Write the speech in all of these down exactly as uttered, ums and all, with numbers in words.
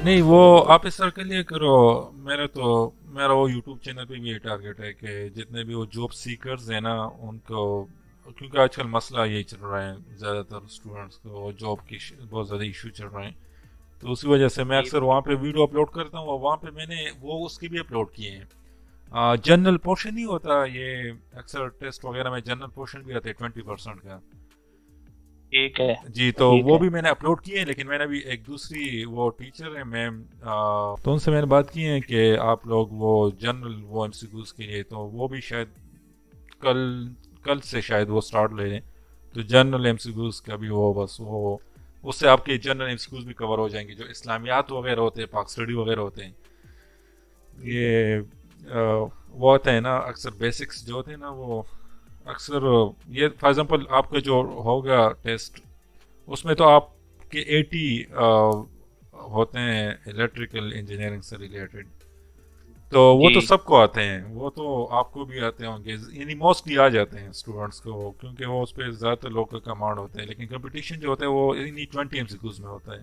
नहीं, वो आप इस तरह के लिए करो। मेरा तो मेरा वो यूट्यूब चैनल पे भी ये टारगेट है कि जितने भी वो जॉब सीकर्स हैं ना उनको, क्योंकि आजकल मसला यही चल रहा है, ज़्यादातर स्टूडेंट्स को जॉब की बहुत ज़्यादा इशू चल रहे हैं। तो उसी वजह से मैं जी अक्सर वहाँ पे वीडियो अपलोड करता हूँ, और वहाँ पे मैंने वो उसके भी अपलोड किए हैं। जनरल पोर्शन नहीं होता ये, अक्सर टेस्ट वगैरह में जनरल पोर्शन भी आता है ट्वेंटी परसेंट का। ठीक है। जी, तो ठीक वो है। भी मैंने अपलोड किए हैं, लेकिन मैंने अभी एक दूसरी वो टीचर है मैम, तो उनसे मैंने बात की है कि आप लोग वो जनरल वो एमसीक्यूज के लिए, तो वो भी शायद कल कल से शायद वो स्टार्ट ले लें। तो जनरल एमसीक्यूज का भी वो बस वो उससे आपके जनरल एमसीक्यूज भी कवर हो जाएंगे, जो इस्लामियात वगैरह होते हैं, पाक स्टडी वगैरह होते हैं। ठीक है। ये अ, वो होता है ना, अक्सर बेसिक्स जो होते हैं ना वो अक्सर, ये फॉर एग्जांपल आपका जो होगा टेस्ट, उसमें तो आपके एटी होते हैं इलेक्ट्रिकल इंजीनियरिंग से रिलेटेड। तो वो तो जी। सबको आते हैं, वो तो आपको भी आते होंगे, यानी मोस्टली आ जाते हैं स्टूडेंट्स को, क्योंकि वो उस पर ज़्यादातर लोग का कमांड होता है। लेकिन कंपटीशन जो होता है वो इन्हीं ट्वेंटी एमसीक्यूज में होता है।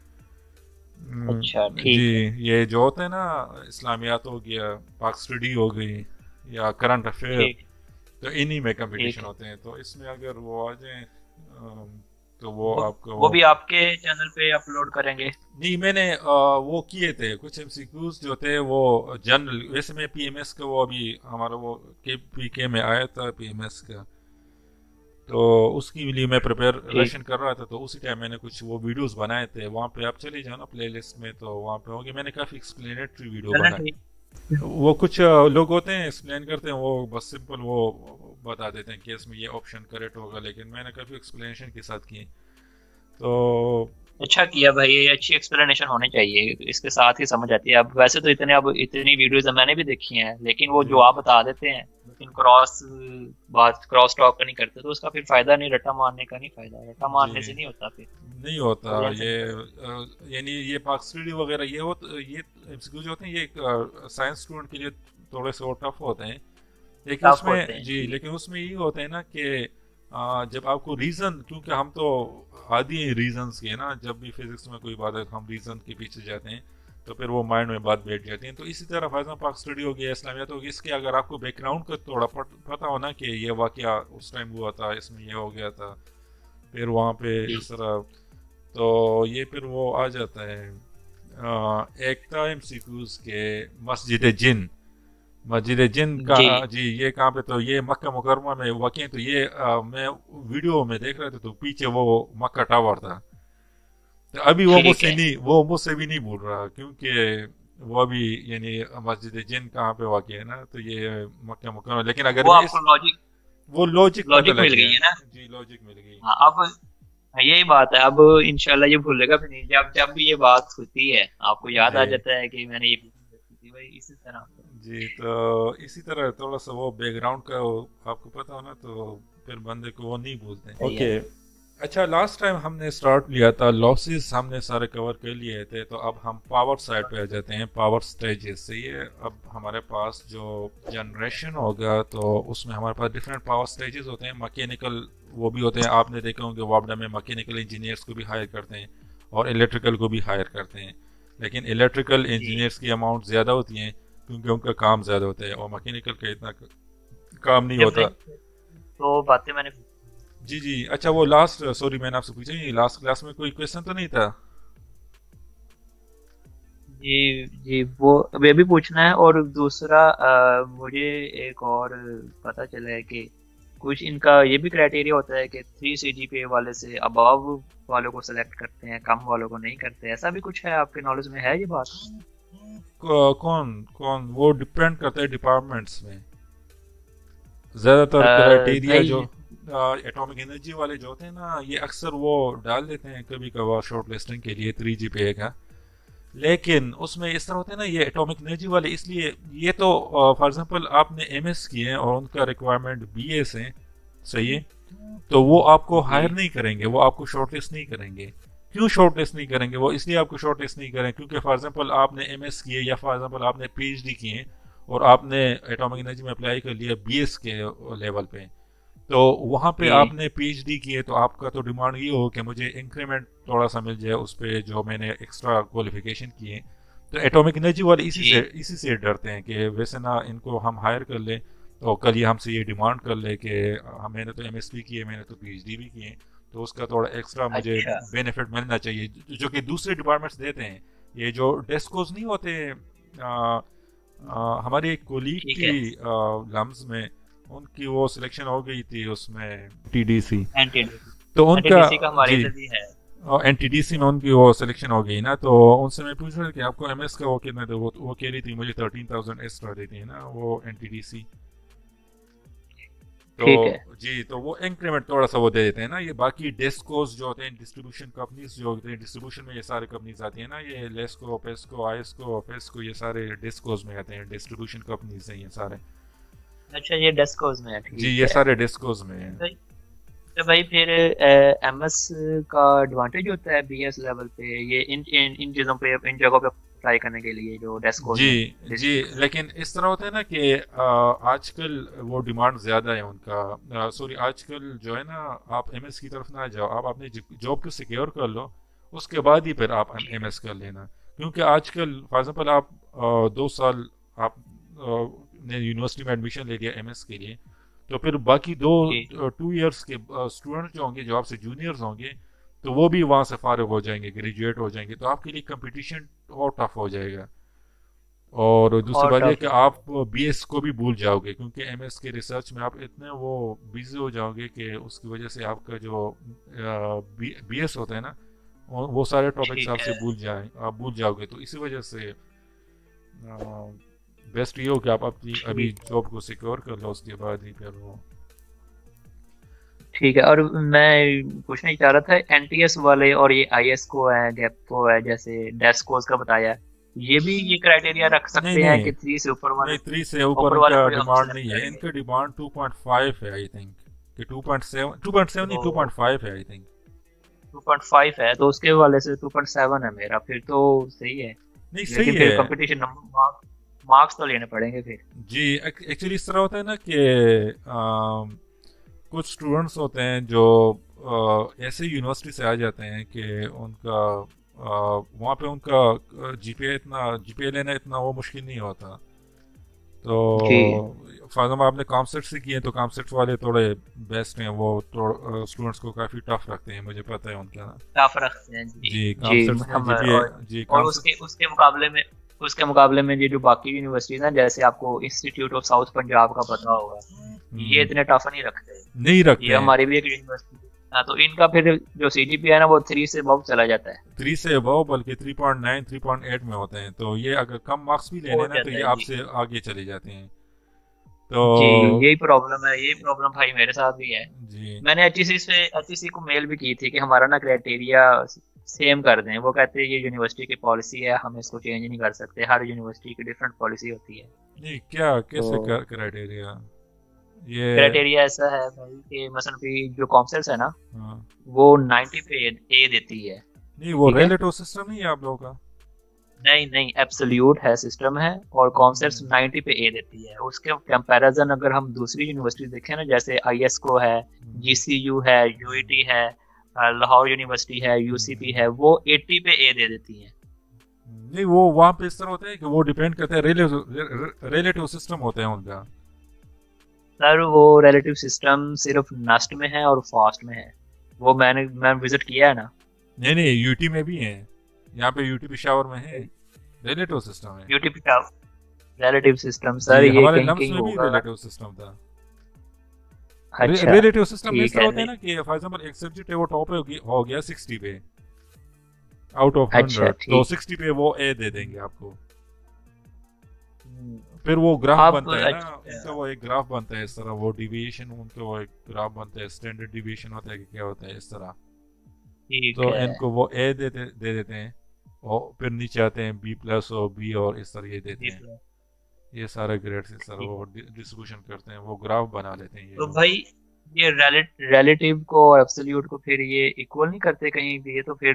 अच्छा हम्म, जी, ठीक है। ये जो होता है ना, इस्लामियात हो गया, पाक स्टडी हो गई, या करंट अफेयर, ठीक। तो इन्हीं में ठीक कंपटीशन है। होते हैं। तो इसमें अगर वो आ जाए अम, तो वो वो आपको वो वो, भी आपके चैनल पे अपलोड करेंगे? नहीं मैंने अ, वो किए थे कुछ एमसीक्यूज जो थे वो जनरल। वैसे मैं पीएमएस का वो अभी हमारा वो के पीके में आया था पीएमएस का, तो उसकी लिए मैं ठीक। प्रिपरेशन कर रहा था। तो उसी टाइम मैंने कुछ वो वीडियोस बनाए थे, वहाँ पे आप चले जाओ ना प्लेलिस्ट में, तो वहाँ पे होंगे, मैंने काफ़ी एक्सप्लेनेटरी वीडियो चलो बनाए। ठीक। वो कुछ अ, लोग होते हैं एक्सप्लेन करते हैं, वो बस सिंपल वो बता देते हैं कि इसमें ये ऑप्शन करेक्ट होगा, लेकिन मैंने काफ़ी एक्सप्लेनेशन के साथ किए। तो अच्छा किया भाई, ये अच्छी एक्सप्लेनेशन होनी चाहिए, इसके साथ ही समझ आती है। अब वैसे तो इतने अब इतनी वीडियोस मैंने भी देखी हैं, लेकिन वो जो जी आप बता देते हैं, लेकिन क्रॉस बात क्रॉस टॉक का नहीं करते, तो उसका फिर फायदा नहीं, रट्टा मारने का नहीं फायदा, रट्टा जी, मारने से नहीं होता फिर नहीं होता ऑडियंस ये नहीं बढ़ती। अ, यानी ये पाकस्टडी वगैरह ये हो, ये एमसीक्यू जो होते हैं ये साइंस स्टूडेंट के लिए थोड़े से और टफ होते हैं। लेकिन टफ होते उसमें हैं जी, ठीक। लेकिन उसमें ये होता है ना कि अ, जब आपको रीजन, क्योंकि हम तो आदि हैं रीजंस के ना, जब भी फिजिक्स में कोई बात है हम रीजन के पीछे जाते हैं, तो फिर वो माइंड में बात बैठ जाती है। तो इसी तरह फॉर पाक स्टडी हो गया, इस्लामियत हो गया, इसके अगर आपको बैकग्राउंड का थोड़ा पट- पता हो ना कि ये वाकया उस टाइम हुआ था, इसमें ये हो गया था, फिर वहाँ पे जी। इस तरह, तो ये फिर वो आ जाता है। अ, एक था एमसीक्यूज के मस्जिद जिन, मस्जिद जिन का, जी। जी ये कहाँ पे, तो ये मक्का मुकरमा में वाकई। तो ये अ, मैं वीडियो में देख रहा था, तो पीछे वो मक्का टावर था। तो अभी वो ठीक मुझसे है। नहीं, वो मुझसे भी नहीं बोल रहा, क्योंकि वो अभी यानी मस्जिद जिन कहाँ पे वाकई है ना, तो ये मक्का मुकरमा। लेकिन अगर वो मैं आपको इस, लॉजिक वो लॉजिक पता लॉजिक लग मिल गई गया। है ना? जी, लॉजिक मिल गई। हाँ, अब हाँ, यही बात है। अब इंशाल्लाह ये भूलेगा भी नहीं, जब जब भी ये बात होती है आपको याद आ जी जाता है कि मैंने ये वीडियो देखी थी भाई, इसी तरह से। जी, तो इसी तरह थोड़ा सा वो बैकग्राउंड का वो आपको पता हो ना, तो फिर बंदे को वो नहीं भूलते। सही है। ओके। अच्छा, लास्ट टाइम हमने स्टार्ट लिया था लॉसेस, हमने सारे कवर कर लिए थे, तो अब हम पावर साइड पे आ जाते हैं, पावर स्टेजेस से। ये अब हमारे पास जो जनरेशन होगा, तो उसमें हमारे पास डिफरेंट पावर स्टेजेस होते हैं। मैकेनिकल वो भी होते हैं, आपने देखे होंगे वापडा में मैकेनिकल इंजीनियर्स को भी हायर करते हैं, और इलेक्ट्रिकल को भी हायर करते हैं। लेकिन इलेक्ट्रिकल जी। इंजीनियर्स की अमाउंट ज़्यादा होती है, क्योंकि उनका काम ज़्यादा होता है, और मैकेनिकल का इतना काम नहीं होता। डिफरेंट तो बातें मैंने। जी जी, अच्छा वो लास्ट, सॉरी मैंने आपसे पूछा नहीं, लास्ट क्लास में कोई क्वेश्चन तो नहीं था? जी जी, वो वे भी पूछना है, और दूसरा अ, मुझे एक और पता चला है कि कुछ इनका ये भी क्राइटेरिया होता है कि three C G P A वाले से अबव वालों को सेलेक्ट करते हैं, कम वालों को नहीं करते, ऐसा भी कुछ है? आपके नॉलेज में है ये बात? कौ- कौन कौन, वो डिपेंड करता है डिपार्टमेंट्स में। ज़्यादातर अ, क्राइटेरिया जो भाई। एटॉमिक एनर्जी वाले जो होते हैं ना, ये अक्सर वो डाल देते हैं कभी कभार शॉर्ट लिस्टिंग के लिए थ्री जी पे का। लेकिन उसमें इस तरह होता है ना, ये एटॉमिक एनर्जी वाले, इसलिए ये तो फॉर एग्जांपल आपने एमएस किए हैं और उनका रिक्वायरमेंट बीएस है, सही है, तो वो आपको जी। हायर नहीं करेंगे, वो आपको शॉर्टलिस्ट नहीं करेंगे। क्यों शॉर्टलिस्ट नहीं करेंगे? वो इसलिए आपको शॉर्टलिस्ट नहीं करेंगे क्योंकि फॉर एग्जांपल आपने एमएस किए, या फॉर एग्जांपल आपने पीएचडी किए, और आपने एटॉमिक एनर्जी में अप्लाई कर लिया बीएस के लेवल पे, तो वहाँ पे जी आपने पीएचडी की है तो आपका तो डिमांड ये हो कि मुझे इंक्रीमेंट थोड़ा सा मिल जाए उस पे जो मैंने एक्स्ट्रा क्वालिफिकेशन की है। तो एटॉमिक एनर्जी वाले इसी से जी। इसी से डरते हैं कि वैसे ना इनको हम हायर कर ले तो कल ये हमसे ये डिमांड कर ले कि हाँ, मैंने तो एमएसपी की है, मैंने तो पीएचडी भी की है, तो उसका थोड़ा एक्स्ट्रा मुझे अच्छा। बेनिफिट मिलना चाहिए जो, जो कि दूसरे डिपार्टमेंट्स देते हैं। ये जो डेस्कोस नहीं होते, आ, आ, हमारे एक कोलीग ठीक थी है। लम्स में, उनकी वो सिलेक्शन हो गई थी उसमें टीडीसी। एनटीडीसी। तो उनका एनटीडीसी का हमारे जी इधर भी है। एनटीडीसी में उनकी वो सिलेक्शन हो गई ना, तो उनसे मैं पूछ रहा था कि आपको एमएस का वो कितना था, वो वो कह रही थी मुझे थर्टीन थाउजेंड एक्स्ट्रा देती है ना वो एनटीडीसी। तो ठीक है। जी तो वो इंक्रीमेंट थोड़ा सा वो दे देते हैं ना। ये बाकी डेस्कोस जो होते हैं, डिस्ट्रीब्यूशन कंपनीज जो होते हैं, डिस्ट्रीब्यूशन में ये सारे कंपनीज आती है ना, ये लेस्को, पेस्को, आईएसको, फेस्को, ये सारे डेस्कोस में आते हैं, डिस्ट्रीब्यूशन कंपनीज हैं ये सारे। अच्छा, ये डेस्कोस में है, जी ठीक ये है। सारे डेस्कोस में हैं। तो, तो भाई फिर एमएस का एडवांटेज होता है बीएस लेवल पे, ये इन इन इन चीज़ों पे, इन जगहों पे अप्लाई करने के लिए जो डेस्कोस जी में जी। डिस्ट्रीब्यूशन। लेकिन इस तरह होता है ना कि आ, आजकल वो डिमांड ज़्यादा है उनका, सॉरी आजकल जो है ना, आप एमएस की तरफ ना जाओ, आप अपनी जॉब को सिक्योर कर लो, उसके बाद ही फिर आप ठीक है। एमएस कर लेना। क्योंकि आजकल फॉर एग्जांपल आप आ, दो साल आप आ, ने यूनिवर्सिटी में एडमिशन ले लिया एमएस के लिए, तो फिर बाकी दो जी। टू इयर्स के स्टूडेंट जो होंगे, जो आपसे जूनियर्स होंगे, तो वो भी वहाँ से फारिग हो जाएंगे, ग्रेजुएट हो जाएंगे, तो आपके लिए कंपटीशन और टफ हो जाएगा। और दूसरी और बात यह टफ कि हो आप जाएगा। बीएस को भी भूल जाओगे, क्योंकि एमएस के रिसर्च में आप इतने वो बिजी हो जाओगे कि उसकी वजह से आपका जो बीएस होता है ना, वो वो सारे टॉपिक्स ठीक आपसे है। भूल जाए, आप भूल जाओगे। तो इसी वजह से बेस्ट ये हो कि आप अपनी अभी ठीक है। जॉब को सिक्योर कर लो, उसके बाद ही फिर वो। ठीक है। और मैं पूछना ही चाह रहा था, एनटीएस वाले और ये आईएस को है, गैप को है, जैसे डेस्कोस का बताया, ये भी ये क्राइटेरिया रख नहीं सकते हैं नहीं कि थ्री से ऊपर वाले, नहीं, थ्री से ऊपर ऊपर वाले इनका को ही हम डिमांड सेलेक्ट नहीं है, करेंगे? इनका डिमांड टू पॉइंट फाइव है आई थिंक, कि two point seven, two point seven नहीं, तो टू पॉइंट फाइव है I think. Two point five है, तो उसके वाले से टू पॉइंट सेवन है मेरा, फिर तो सही है। नहीं सही लेकिन फिर है। कंपटीशन नंबर, मार्क्स मार्क्स तो लेने पड़ेंगे फिर। जी एक्चुअली इस तरह होता है ना कि अम, कुछ स्टूडेंट्स होते हैं जो अ, ऐसे यूनिवर्सिटी से आ जाते हैं कि उनका अ, वहाँ पे उनका जीपीए इतना जीपीए लेना इतना वो मुश्किल नहीं होता। तो जी। फॉर एग्जाम्पल आपने कॉमसेट से किए, तो कॉमसेट वाले थोड़े बेस्ट हैं, वो स्टूडेंट्स को काफ़ी टफ रखते हैं, मुझे पता है उनका ना। टफ रखते हैं जी। जी जी। कॉमसेट्स में हम जीपीए, और, जी और कॉमसेट। उसके उसके मुकाबले में, उसके मुकाबले में ये जो बाकी यूनिवर्सिटीज हैं, जैसे आपको इंस्टीट्यूट ऑफ साउथ पंजाब का पता होगा, ये इतने टफ नहीं रखते। नहीं रखते ये हैं। हमारी भी एक यूनिवर्सिटी है। हाँ, तो इनका फिर जो सीजीपीए है ना, वो थ्री से बहुत चला जाता है। थ्री से अबव बल्कि three point nine three point eight में होते हैं, तो ये अगर कम मार्क्स भी ले हो लेना तो जाता ये है जी। आपसे आगे चले जाते हैं। जी, तो यही प्रॉब्लम है, यही प्रॉब्लम भाई मेरे साथ भी है। जी मैंने एचईसी से एचईसी को मेल भी की थी कि हमारा ना क्राइटेरिया सेम कर दें। वो कहते हैं ये यूनिवर्सिटी की पॉलिसी है, हम इसको चेंज नहीं कर सकते, हर यूनिवर्सिटी की डिफरेंट पॉलिसी होती है। नहीं, क्या तो कैसे क्राइटेरिया ये? क्राइटेरिया ऐसा है भाई कि मसलन कि जो कॉन्सेप्ट्स है ना, हाँ। वो नाइन्टी पे ए देती है। नहीं वो ठीक है। रिलेटिव सिस्टम नहीं है आप लोगों का? नहीं नहीं, एब्सोल्यूट है सिस्टम है, और कॉन्सेप्ट्स हम्म, नाइन्टी पे ए देती है। उसके कंपैरिजन अगर हम दूसरी यूनिवर्सिटी देखें ना, जैसे आईएस को है, हम्म, जीसीयू है, यूईटी है, अ, लाहौर यूनिवर्सिटी है, यूसीपी हम्म। है, वो अस्सी पे ए दे देती हैं। नहीं वो वहाँ पे इस तरह होता है कि वो डिपेंड करता है, रिलेटिव रिलेटिव सिस्टम होता है उनका। सर वो रिलेटिव सिस्टम सिर्फ नस्ट में है और फास्ट में है। वो मैंने मैं विजिट किया है ना। नहीं नहीं यूटी में भी है, यहाँ पे यूटी पिशावर में है, रिलेटिव सिस्टम है। यूटीपी का रिलेटिव सिस्टम सर, जी ये हमारे कहीं लम्स कहीं में भी होगा। रिलेटिव सिस्टम था। अच्छा। रिलेटिव सिस्टम में इस ठीक तरह है। होता है नहीं। ना कि फॉर एग्जांपल एक सब्जेक्ट है वो टॉप हो गया हो गया सिक्सटी पे आउट ऑफ अच्छा हंड्रेड, तो ठीक। सिक्सटी पे वो ए दे देंगे आपको। हम्म, फिर वो ग्राफ आप बनता है ना अच्छा। उनका, वो एक ग्राफ बनता है इस तरह, वो डिविएशन उनका वो एक ग्राफ बनता है, स्टैंडर्ड डिविएशन होता है कि क्या होता है इस तरह। ठीक तो है। इनको वो ए दे दे, दे देते हैं, और फिर नीचे आते हैं बी प्लस और बी और इस तरह ये देते जी हैं। सर। ये सारे ग्रेड्स इस तरह ठीक। वो डिस्ट्रीब्यूशन करते हैं, वो ग्राफ बना लेते हैं ये तो लोग। भाई ये रिलेटिव को और एब्सोल्यूट को फिर ये इक्वल नहीं करते कहीं भी? ये तो फिर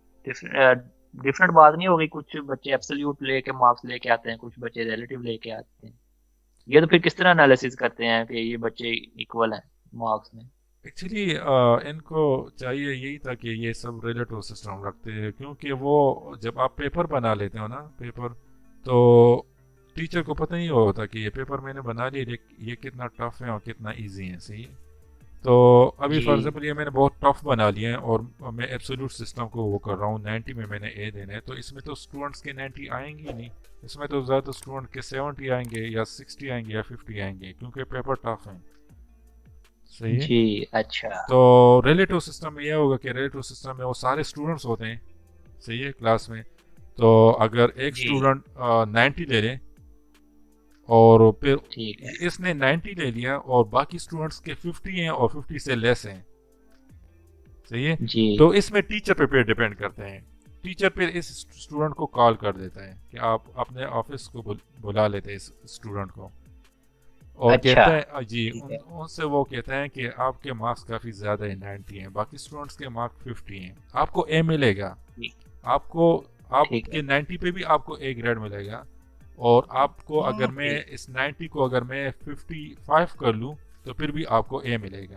डिफरेंट बात नहीं होगी? कुछ बच्चे एब्सोल्यूट लेके मार्क्स लेके आते हैं, कुछ बच्चे रिलेटिव लेके आते हैं। ये तो फिर किस तरह एनालिसिस करते हैं कि ये बच्चे इक्वल हैं? मार्क्स में? एक्चुअली इनको चाहिए यही था कि ये सब रिलेटिव सिस्टम रखते हैं, क्योंकि वो जब आप पेपर बना लेते हो ना पेपर, तो टीचर को पता नहीं होता कि ये पेपर मैंने बना लिया, ये ये कितना टफ है और कितना इजी है, सही है। तो अभी जी फॉर एग्जाम्पल ये मैंने बहुत टफ बना लिया है और मैं एब्सोल्यूट सिस्टम को वो कर रहा हूँ, नाइन्टी में मैंने ए देना है, तो इसमें तो स्टूडेंट्स के नाइन्टी आएंगे ही नहीं, इसमें तो ज़्यादा स्टूडेंट के सेवेंटी आएंगे या सिक्सटी आएंगे या फिफ्टी आएंगे, क्योंकि पेपर टफ है, सही है। जी। अच्छा। तो रिलेटिव सिस्टम में यह होगा कि रिलेटिव सिस्टम में वो सारे स्टूडेंट्स होते हैं, सही है, क्लास में। तो अगर एक जी स्टूडेंट नाइन्टी ले ले और फिर ठीक है। इसने नाइन्टी ले लिया और बाकी स्टूडेंट्स के फिफ्टी हैं और फिफ्टी से लेस हैं, सही है। जी तो इसमें टीचर पे पे डिपेंड करते हैं, टीचर फिर इस स्टूडेंट को कॉल कर देता है कि आप अपने ऑफिस को बुल, बुला लेते हैं इस स्टूडेंट को और अच्छा। कहता है जी ठीक उन, है। उनसे वो कहता है कि आपके मार्क्स काफ़ी ज़्यादा है, नाइन्टी हैं, बाकी स्टूडेंट्स के मार्क्स फिफ्टी हैं, आपको ए मिलेगा, ठीक। आपको ठीक आपके है। नाइन्टी पे भी आपको ए ग्रेड मिलेगा। और आपको अगर मैं जी इस नाइन्टी को अगर मैं फिफ्टी फाइव कर लूँ तो फिर भी आपको ए मिलेगा।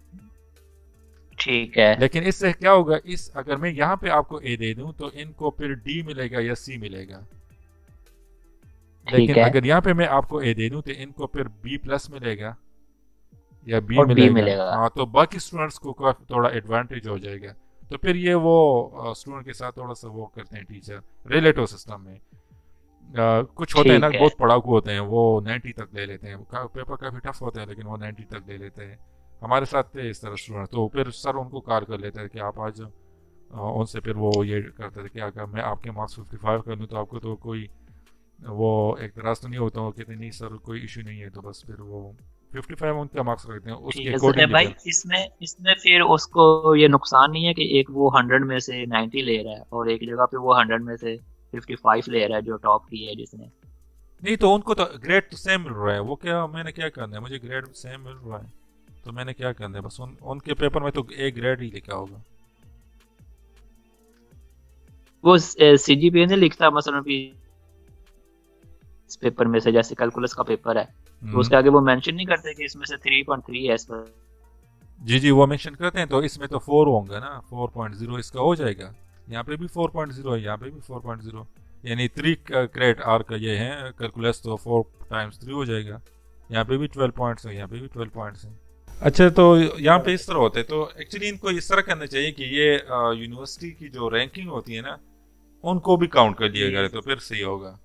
ठीक है। लेकिन इससे क्या होगा, इस अगर मैं यहाँ पे आपको ए दे दूँ तो इनको फिर डी मिलेगा या सी मिलेगा, लेकिन ठीक है। अगर यहाँ पे मैं आपको ए दे दूँ तो इनको फिर बी प्लस मिलेगा या बी और बी मिलेगा। मिलेगा। हाँ, तो बाकी स्टूडेंट्स को काफी थोड़ा एडवांटेज हो जाएगा। तो फिर ये वो स्टूडेंट के साथ थोड़ा सा वो करते हैं टीचर रिलेटिव सिस्टम में। आ, कुछ होते हैं ना ठीक है। बहुत पढ़ाकू होते हैं, वो नाइन्टी तक ले लेते हैं, का, पेपर काफ़ी टफ होता है लेकिन वो नाइन्टी तक ले लेते हैं। हमारे साथ थे इस तरह स्टूडेंट, तो फिर सर उनको कॉल कर लेते हैं कि आप आज आ, उनसे फिर वो ये करते थे कि अगर मैं आपके मार्क्स फिफ्टी फाइव कर लूँ तो आपको तो कोई वो एक तरह तो नहीं होता, वो कहते नहीं सर कोई इशू नहीं है, तो बस फिर वो फिफ्टी फाइव उनका मार्क्स रखते हैं, उसके ठीक है सर अकॉर्डिंगली भाई, फिर। इसमें इसमें फिर उसको ये नुकसान नहीं है कि एक वो हंड्रेड में से नाइन्टी ले रहा है और एक जगह पे वो हंड्रेड में से फिफ्टी फाइव ले रहा है जो टॉप की है जिसने? नहीं, तो उनको तो ग्रेड तो सेम मिल रहा है, वो क्या मैंने क्या करना है, मुझे ग्रेड सेम मिल रहा है तो मैंने क्या करना है, बस उन उनके पेपर में तो एक ग्रेड ही लिखा होगा। वो सीजीपीए नहीं लिखता मसलन भी इस पेपर में से, जैसे कैलकुलस का पेपर है तो हम्म। उसके आगे वो मेंशन नहीं करते कि इसमें से थ्री पॉइंट थ्री है इस पर? जी जी, वो मेंशन करते हैं, तो इसमें तो फोर होंगे ना, फोर पॉइंट जीरो इसका हो जाएगा, यहाँ पे भी फोर पॉइंट जीरो है, यहाँ पे भी फोर पॉइंट जीरो, यानी थ्री क्रेडिट आर का ये है कैलकुलस, तो फोर टाइम्स थ्री हो जाएगा। यहाँ पे भी ट्वेल्व पॉइंट्स है, यहाँ पे भी ट्वेल्व पॉइंट्स हैं। अच्छा, तो यहाँ पे इस तरह होते हैं, तो एक्चुअली इनको इस तरह करना चाहिए कि ये यूनिवर्सिटी की जो रैंकिंग होती है ना उनको भी काउंट कर लिया जी जाए तो फिर सही होगा।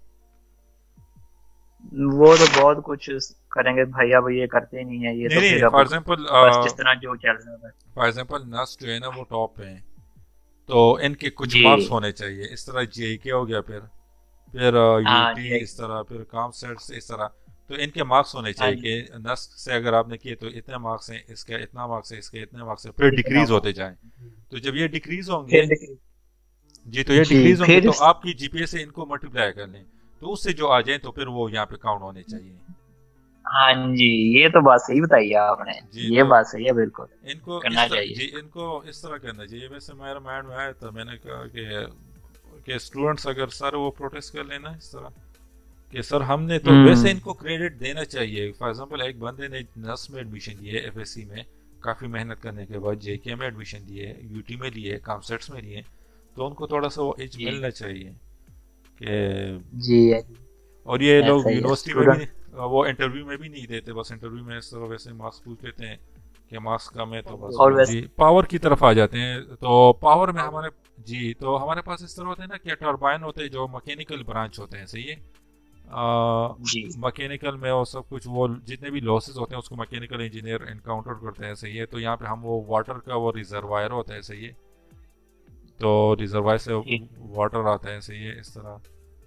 वो तो बहुत कुछ करेंगे भैया, भाई ये करते ही नहीं है, ये नहीं तो नहीं, फिर अब फॉर एग्जांपल बस जिस तरह जो चल रहा है। फॉर एग्जांपल नस्ट जो है ना वो टॉप पे है, तो इनके कुछ जी मार्क्स होने चाहिए, इस तरह जे के हो गया, फिर फिर हाँ यूटी जी। इस तरह, फिर काम सेट्स इस तरह, तो इनके मार्क्स होने हाँ चाहिए जी। कि नस्ट से अगर आपने किए तो इतने मार्क्स हैं, इसके इतना मार्क्स है, इसके इतने मार्क्स है, फिर इतना डिक्रीज होते मार्क्स। जाएं। तो जब ये डिक्रीज होंगे, फिर देखिए। जी, तो ये जी डिक्रीज होंगे फिर। तो आपकी जीपीए से इनको मल्टीप्लाई कर लें, तो उससे जो आ जाए तो फिर वो यहाँ पे काउंट होने चाहिए। हाँ जी, ये तो बात सही बताई है आपने। जी, ये तो बात सही है, बिल्कुल इनको करना इस तरह चाहिए। जी इनको इस तरह करना चाहिए। वैसे मेरे माइंड में आया था, मैंने कहा कि कि स्टूडेंट्स अगर सर वो प्रोटेस्ट कर लेना इस तरह कि सर हमने तो वैसे हम्म। इनको क्रेडिट देना चाहिए। फॉर एग्जांपल एक बंदे ने नर्स में एडमिशन लिए, एफएससी में काफ़ी मेहनत करने के बाद जेके में एडमिशन लिए, यूटी में लिए, कामसेट्स में लिए, तो उनको थोड़ा सा वो एज जी मिलना चाहिए कि। जी और ये लोग ऐसा ही है यूनिवर्सिटी में भी स्टूडेंट। वो इंटरव्यू में भी नहीं देते, बस इंटरव्यू में इस तरह वैसे मार्क्स पूछ लेते हैं कि मार्क्स कम है तो बस और वो वैसे जी पावर की तरफ आ जाते हैं। तो पावर में हमारे जी तो हमारे पास इस तरह होते हैं ना कि टर्बाइन होते हैं जो मैकेनिकल ब्रांच होते हैं, सही है। जी मैकेनिकल में वो सब कुछ वो जितने भी लॉसेस होते हैं उसको मैकेनिकल इंजीनियर इनकाउंटर करते हैं, सही है। तो यहाँ पे हम वो वाटर का वो रिजर्वायर होता है, सही है, तो रिजर्वायर से जी। वाटर आता है, सही है, इस तरह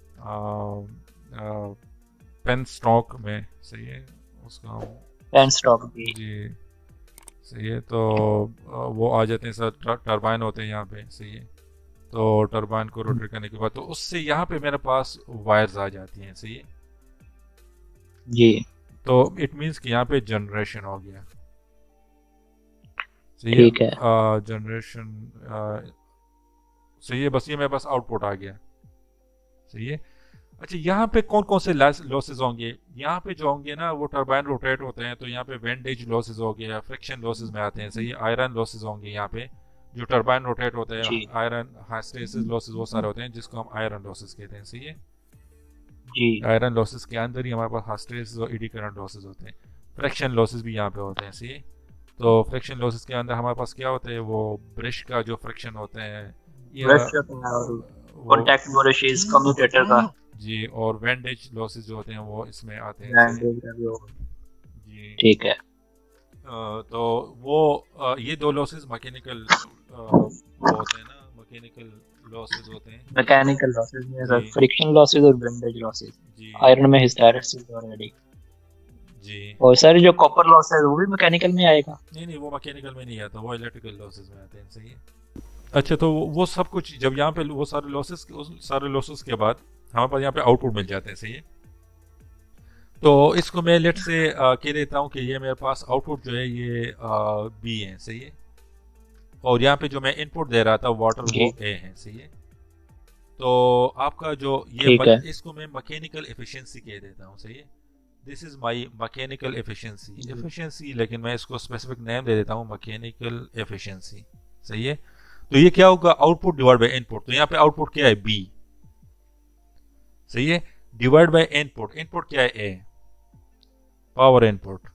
पेन स्टॉक में, सही है, उसका पेन स्टॉक भी। जी सही है। तो आ, वो आ जाते हैं सर, टर्बाइन होते हैं यहाँ पे, सही है। तो टर्बाइन को रोटेट करने के बाद तो उससे यहाँ पे मेरे पास वायर्स आ जाती हैं, सही है। जी तो इट मीन्स कि यहाँ पे जनरेशन हो गया, सही है, ठीक है। जनरेशन सही है, बस ये मेरे पास आउटपुट आ गया, सही है। अच्छा, यहाँ पे कौन कौन से लॉसेस होंगे? यहाँ पे जो होंगे ना वो टरबाइन रोटेट होते हैं, तो यहाँ पे वेंडेज लॉसेस हो गया, फ्रिक्शन लॉसेस में आते हैं, सही है। आयरन लॉसेस होंगे यहाँ पे, जो टरबाइन रोटेट होते हैं। जी आयरन हाइस्टेसिस लॉसेस वो सारे होते हैं, जिसको हम आयरन लॉसेस कहते हैं, सही है। जी आयरन लॉसेस के अंदर ही हमारे पास हाइस्टेसिस और एडी करंट लॉसेस होते हैं। फ्रिक्शन लॉसेस भी यहाँ पे होते हैं, सही है। तो फ्रिक्शन लॉसेस के अंदर हमारे पास क्या होता है, वो ब्रश का जो फ्रिक्शन होते हैं, या ब्रश और वो, कांटेक्ट ब्रशेस कम्यूटेटर का। जी, और वेंडेज लॉसेस जो होते हैं वो इसमें आते हैं, सही है। बैंडेज का भी होगा। जी। ठीक है। अ, तो वो अ, ये दो लॉसेस मैकेनिकल वो होते हैं ना, मैकेनिकल लॉसेस होते हैं। मैकेनिकल लॉसेस में सर जी फ्रिक्शन लॉसेस और बैंडेज लॉसेस। जी आयरन में हिस्टैरिसीस ऑलरेडी। जी। और सर जो कॉपर लॉस है वो भी मैकेनिकल में आएगा? नहीं नहीं, वो मैकेनिकल में नहीं आता, वो इलेक्ट्रिकल लॉसेस में आते हैं, सही है। अच्छा, तो वो वो सब कुछ जब यहाँ पे वो सारे लॉसेस, उस सारे लॉसेस के बाद हमारे पास यहाँ पे आउटपुट मिल जाते हैं, सही है। तो इसको मैं लेट से कह देता हूँ कि ये मेरे पास आउटपुट जो है ये बी है, सही है। और यहाँ पे जो मैं इनपुट दे रहा था वाटर, जी वो ए है, सही है। तो आपका जो ये ठीक है। मक, इसको मैं मैकेनिकल एफिशिएंसी कह देता हूँ, सही है। This is my mechanical efficiency. जी एफिशिएंसी, लेकिन मैं इसको स्पेसिफिक नेम दे देता हूँ मैकेनिकल एफिशिएंसी, सही है। तो ये क्या होगा, आउटपुट डिवाइड बाय इनपुट। तो यहाँ पे आउटपुट क्या है, बी, सही है, डिवाइड बाय इनपुट। इनपुट क्या है, ए, पावर इनपुट,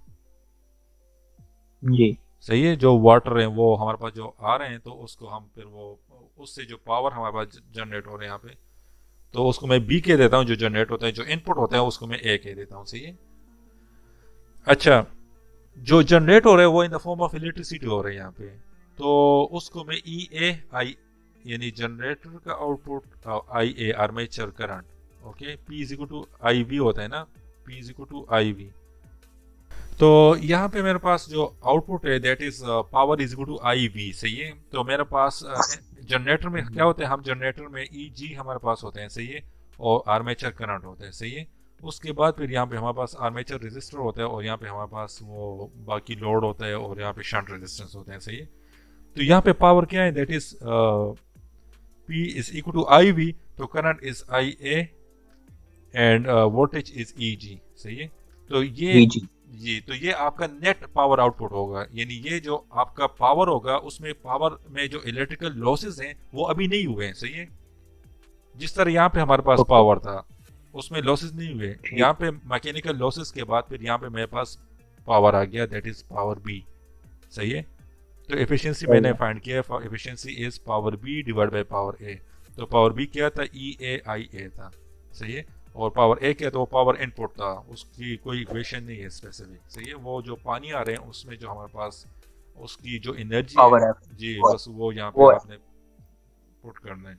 जी सही है। जो वाटर है वो हमारे पास जो आ रहे हैं, तो उसको हम फिर वो उससे जो पावर हमारे पास जनरेट हो रहे हैं यहाँ पे, तो उसको मैं बी कह देता हूँ। जो जनरेट होता है, जो इनपुट होता है, उसको मैं ए कह देता हूँ, सही है। अच्छा, जो जनरेट हो रहा है वो in the form of electricity हो रहा है यहाँ पे, तो उसको मैं ई ए आई, यानी जनरेटर का output, I A armature current, okay, P is equal to I V होता है ना, P is equal to I V. तो यहाँ पे मेरे पास जो आउटपुट है that is power is equal to I V, सही है। तो मेरे पास जनरेटर uh, में क्या होता है, हम जनरेटर में ई जी हमारे पास होते हैं, सही है, और आर्मेचर करंट होता है, सही है। उसके बाद फिर यहाँ पे हमारे पास आर्मेचर रेजिस्टर होता है, और यहाँ पे हमारे पास वो बाकी लोड होता है, और यहाँ पे शंट रेजिस्टेंस होते हैं, सही है। तो यहाँ पे पावर क्या है, that is P is equal to I V, तो current is I A and voltage is E G, सही है। तो ये जी जी, तो ये आपका नेट पावर आउटपुट होगा, यानी ये जो आपका पावर होगा उसमें पावर में जो इलेक्ट्रिकल लॉसेस हैं वो अभी नहीं हुए हैं, सही है। जिस तरह यहाँ पे हमारे पास पावर था उसमें लॉसेस नहीं हुए, यहाँ पे मैकेनिकल लॉसेस के बाद फिर यहाँ पे मेरे पास पावर आ गया, दैट इज पावर बी, सही है। तो एफिशिएंसी मैंने फाइंड किया, efficiency is power B divide by power A. तो पावर बी क्या था, ई ए आई ए था, सही है। और पावर ए क्या, तो पावर इनपुट था, उसकी कोई इक्वेशन नहीं है स्पेसिफिक, सही है। वो जो पानी आ रहे हैं उसमें जो हमारे पास उसकी जो एनर्जी पावर है, है जी, वो, बस वो यहाँ वो पे है। आपने पुट करना है,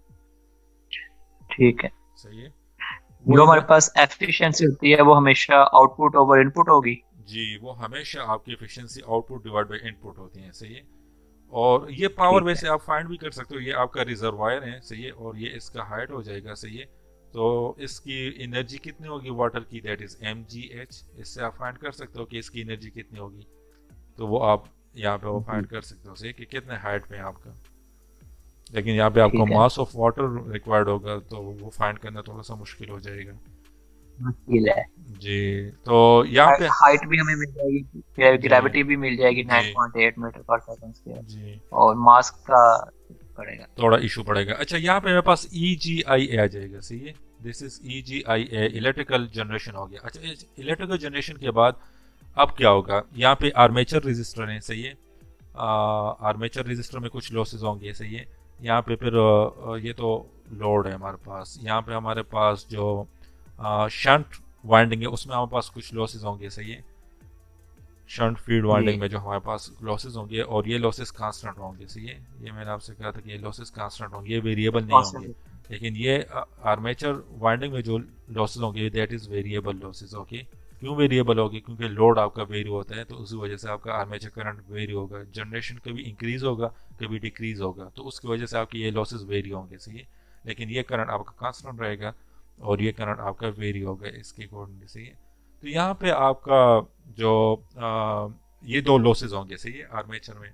ठीक है। सही है। जो वो हमारे पास एफिशिएंसी होती है वो हमेशा आउटपुट ओवर इनपुट होगी। जी, वो हमेशा आपकी efficiency output divide by input होती है, सही है। और ये पावर ठीक है। वैसे आप फाइंड भी कर सकते हो, ये आपका रिजर्वायर है, सही है, और ये इसका हाइट हो जाएगा, सही है। तो इसकी एनर्जी कितनी होगी वाटर की, that is M G H. इससे आप फाइंड कर सकते हो कि इसकी एनर्जी कितनी होगी, तो वो आप यहाँ पे वो फाइंड कर सकते हो, सही, कि कितने हाइट पे है आपका। लेकिन यहाँ पे आपको ठीक है। मास ऑफ वाटर रिक्वायर्ड होगा, तो वो फाइंड करना थोड़ा सा मुश्किल हो जाएगा, मुश्किल है। जी। तो यहाँ पे हाइट भी हमें मिल जाएगी, ग्रेविटी भी मिल जाएगी g nine point eight meter per second square, जी, और मास का पड़ेगा थोड़ा इशू पड़ेगा। अच्छा, यहाँ पे मेरे पास ई जी आई ए आ जाएगा, सही है। This is E G I A, electrical generation हो गया। अच्छा, इलेक्ट्रिकल जनरेशन के बाद अब क्या होगा, यहाँ पे आर्मेचर रेजिस्टर है, सही है। आर्मेचर रेजिस्टर में कुछ लॉसेस होंगे, सही है। यहाँ पे फिर आ, ये तो लोड है हमारे पास। यहाँ पे हमारे पास जो शंट वाइंडिंग है उसमें हमारे पास कुछ लॉसेस होंगे, सही है। शंट फील्ड वाइंडिंग में जो हमारे पास लॉसेस होंगे, और ये लॉसेस कांस्टेंट होंगे, सही है। ये मैंने आपसे कहा था कि ये लॉसेस कांस्टेंट होंगे, ये वेरिएबल नहीं होंगे। लेकिन ये आर्मेचर वाइंडिंग में जो लॉसेस होंगे that is variable losses, okay. क्यों वेरिएबल होगी, क्योंकि लोड आपका वेरी होता है, तो उसी वजह से आपका आर्मेचर करंट वेरी होगा। जनरेशन कभी इंक्रीज होगा, कभी डिक्रीज होगा, तो उसकी वजह से आपके ये लॉसेस वेरी होंगे, सही है। लेकिन ये करंट आपका कांस्टेंट रहेगा, और ये करंट आपका वेरी होगा इसके अकॉर्डिंग, सही है। तो यहाँ पे आपका जो आ, ये दो लॉसेस होंगे, सही है, आर्मेचर में।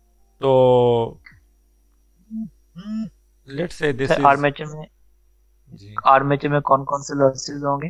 तो let's say this is armature में जी आर्मेचर में कौन कौन से लॉसेस होंगे?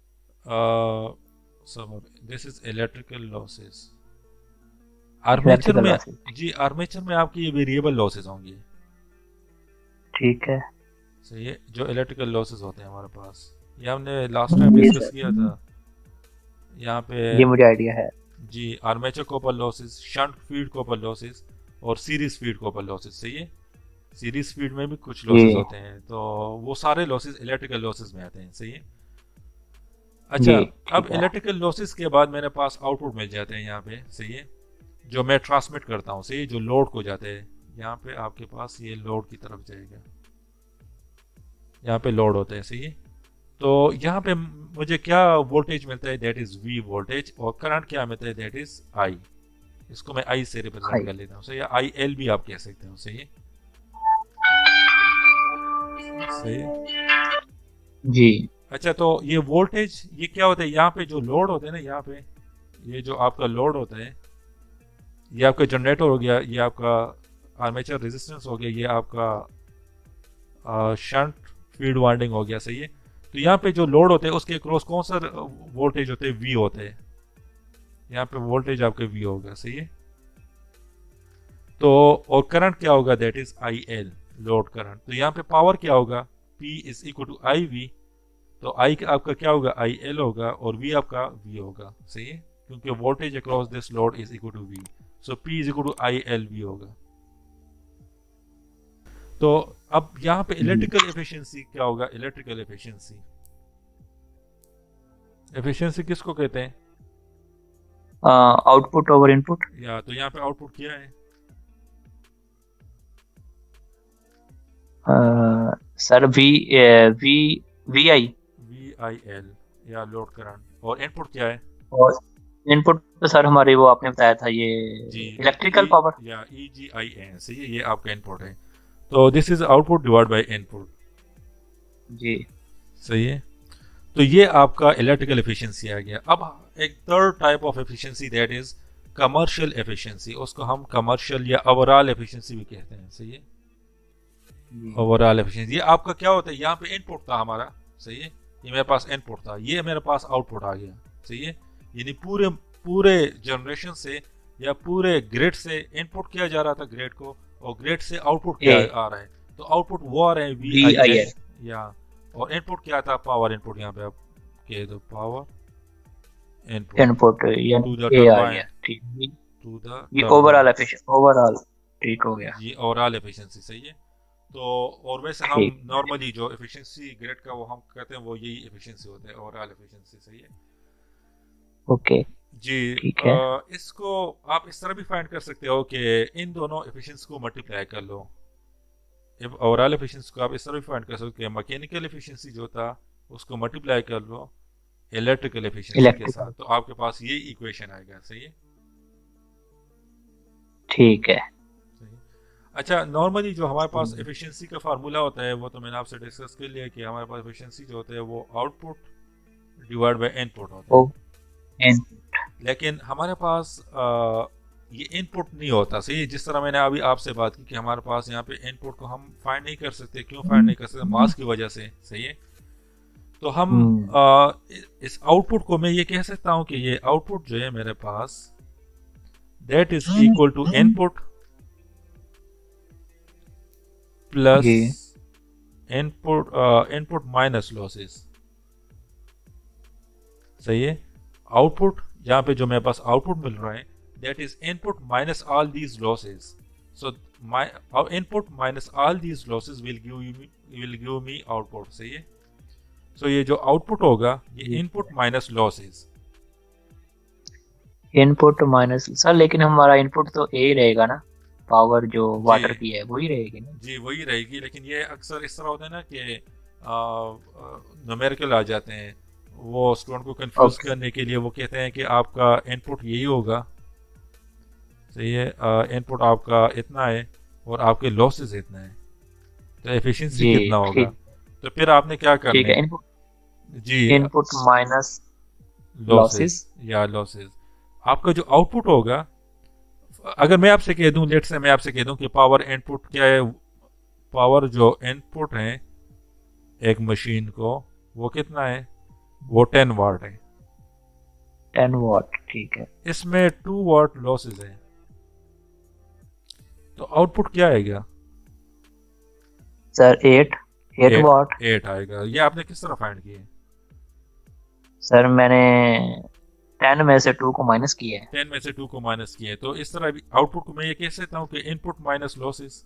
सब this is electrical losses. Armature electrical में, लॉसेस। जी आर्मेचर में आपकी ये वेरिएबल लॉसेस होंगी। ठीक है। सही है, जो इलेक्ट्रिकल लॉसेस होते हैं हमारे पास, ये हमने लास्ट टाइम जी डिस्कस सर, किया था यहाँ पे। ये मुझे आइडिया है। जी armature copper losses, shunt field copper losses और सीरीज फीड कॉपर लॉसेस। सही है, सीरीज फीड में भी कुछ लॉसेस जी होते हैं, तो वो सारे लॉसेस इलेक्ट्रिकल लॉसेस में आते हैं। सही है। जी। अच्छा, अब ठीक है। इलेक्ट्रिकल लॉसेस के बाद मेरे पास आउटपुट मिल जाते हैं यहाँ पे। सही है, जो मैं ट्रांसमिट करता हूँ। सही है, जो लोड को जाते हैं यहाँ पे आपके पास, ये लोड की तरफ जाएगा, यहाँ पे लोड होता है। सही है, तो यहाँ पे मुझे क्या वोल्टेज मिलता है, दैट इज वी वोल्टेज, और करंट क्या मिलता है, दैट इज आई। इसको मैं आई से रिप्रेजेंट हाई। कर लेता हूँ। सही है, आई एल भी आप कह सकते हो। सही है, सही है। जी अच्छा, तो ये वोल्टेज ये क्या होता है, यहाँ पे जो लोड होता है ना, यहाँ पे ये जो आपका लोड होता है, ये आपका जनरेटर हो गया, ये आपका आर्मेचर रेजिस्टेंस हो गया, ये आपका शंट फील्ड वाइंडिंग हो गया। सही है, तो यहाँ पे जो लोड होते हैं उसके क्रॉस कौन सा वोल्टेज होते हैं, वी होते हैं। यहाँ पे वोल्टेज आपके वी होगा। सही है, तो और करंट क्या होगा, that is I L, load current. तो यहाँ पे पावर क्या होगा, P is equal to I V. तो आई आपका क्या होगा, आई एल होगा, और वी आपका वी होगा। सही है, क्योंकि voltage across this load is equal to V, so P is equal to I L V होगा। तो अब यहाँ पे इलेक्ट्रिकल एफिशिएंसी क्या होगा, इलेक्ट्रिकल एफिशिएंसी, एफिशिएंसी किसको कहते हैं, आउटपुट ओवर इनपुट। या तो यहाँ पे आउटपुट क्या है, sir V V V I. V I L, या लोड करंट। और इनपुट क्या है, और इनपुट तो सर हमारे वो आपने बताया था ये जी इलेक्ट्रिकल ई, पावर। या ई जी आई एन। सही है, ये आपका इनपुट है। तो this is output divide by input. जी सही है, तो ये आपका इलेक्ट्रिकल एफिशिएंसी आ गया। अब एक third type of efficiency, that is commercial efficiency. उसको हम कमर्शियल या ओवरऑल एफिशिएंसी भी कहते हैं। सही है, ओवरऑल एफिशिएंसी, ये आपका क्या होता है, यहाँ पे इनपुट था हमारा। सही है, ये मेरे पास इनपुट था, ये मेरे पास आउटपुट आ गया। सही है, यानी पूरे पूरे जनरेशन से या पूरे ग्रिड से इनपुट किया जा रहा था ग्रिड को, और ग्रिड से आउटपुट क्या आ रहा है, तो आउटपुट वो आ रहे हैं वी आई एल, या और इनपुट क्या था, पावर इनपुट। यहाँ पे आप कह दो power input input to the ये आ गया। ठीक, टू द ये ओवरऑल एफिशिएंसी, ओवरऑल ठीक हो गया। ये ओवरऑल एफिशिएंसी। सही है, तो और वैसे हम नॉर्मली जो एफिशिएंसी ग्रेड का वो हम कहते हैं, वो यही एफिशिएंसी होता है, ओवरऑल एफिशिएंसी। सही है, ओके जी। ठीक है। आ, इसको आप इस तरह भी फाइंड कर सकते हो कि इन दोनों एफिशिएंसी को मल्टीप्लाई कर लो। ओवरऑल एफिशिएंसी को आप इस तरह भी फाइंड कर सकते हो कि मैकेनिकल एफिशिएंसी जो था उसको मल्टीप्लाई कर लो इलेक्ट्रिकल एफिशिएंसी के साथ, तो आपके पास ये इक्वेशन आएगा। सही है, ठीक है। अच्छा, नॉर्मली जो हमारे पास एफिशिएंसी का फार्मूला होता है, वो तो मैंने आपसे डिस्कस कर लिया कि हमारे पास एफिशिएंसी जो होता है वो आउटपुट डिवाइड बाय इनपुट होता है। लेकिन हमारे पास आ, ये इनपुट नहीं होता। सही, जिस तरह मैंने अभी आपसे बात की कि हमारे पास यहाँ पे इनपुट को हम फाइंड नहीं कर सकते। क्यों फाइंड नहीं कर सकते, मास की वजह से। सही है, तो हम आ, इस आउटपुट को मैं ये कह सकता हूँ कि ये आउटपुट जो है मेरे पास, that is equal to input plus input input minus losses. सही है, आउटपुट यहाँ पे जो मेरे पास आउटपुट मिल रहा है, that is input minus all these losses. So my input minus all these losses will give you will give me output. सही है, सो ये जो आउटपुट होगा ये input minus losses, input minus sir, लेकिन हमारा इनपुट तो ए ही रहेगा ना, पावर जो वाटर की है वही रहेगी ना। जी वही रहेगी, लेकिन ये अक्सर इस तरह होता है ना कि न्यूमेरिकल आ जाते हैं, वो स्टूडेंट को कंफ्यूज okay. करने के लिए वो कहते हैं कि आपका इनपुट यही होगा। सही है, इनपुट आपका इतना है और आपके लॉसेस इतना है, तो एफिशिएंसी कितना होगा। तो फिर आपने क्या करना है, इनपुट जी इनपुट माइनस लॉसेस या लॉसेस। आपका जो आउटपुट होगा, अगर मैं आपसे कह दूं, लेट से मैं आपसे कह दूं कि पावर इनपुट क्या है, पावर जो इनपुट है एक मशीन को, वो कितना है, वो टेन वाट है। टेन वॉट, ठीक है। इसमें टू वाट लॉसेस है, तो आउटपुट क्या आएगा? Sir eight, eight eight watt. Eight आएगा। ये आपने किस तरह फाइंड किए? सर मैंने टेन में से टू को माइनस किया है। टेन में से टू को माइनस किए, तो इस तरह भी आउटपुट को मैं ये कह सकता हूँ कि इनपुट माइनस लॉसेस।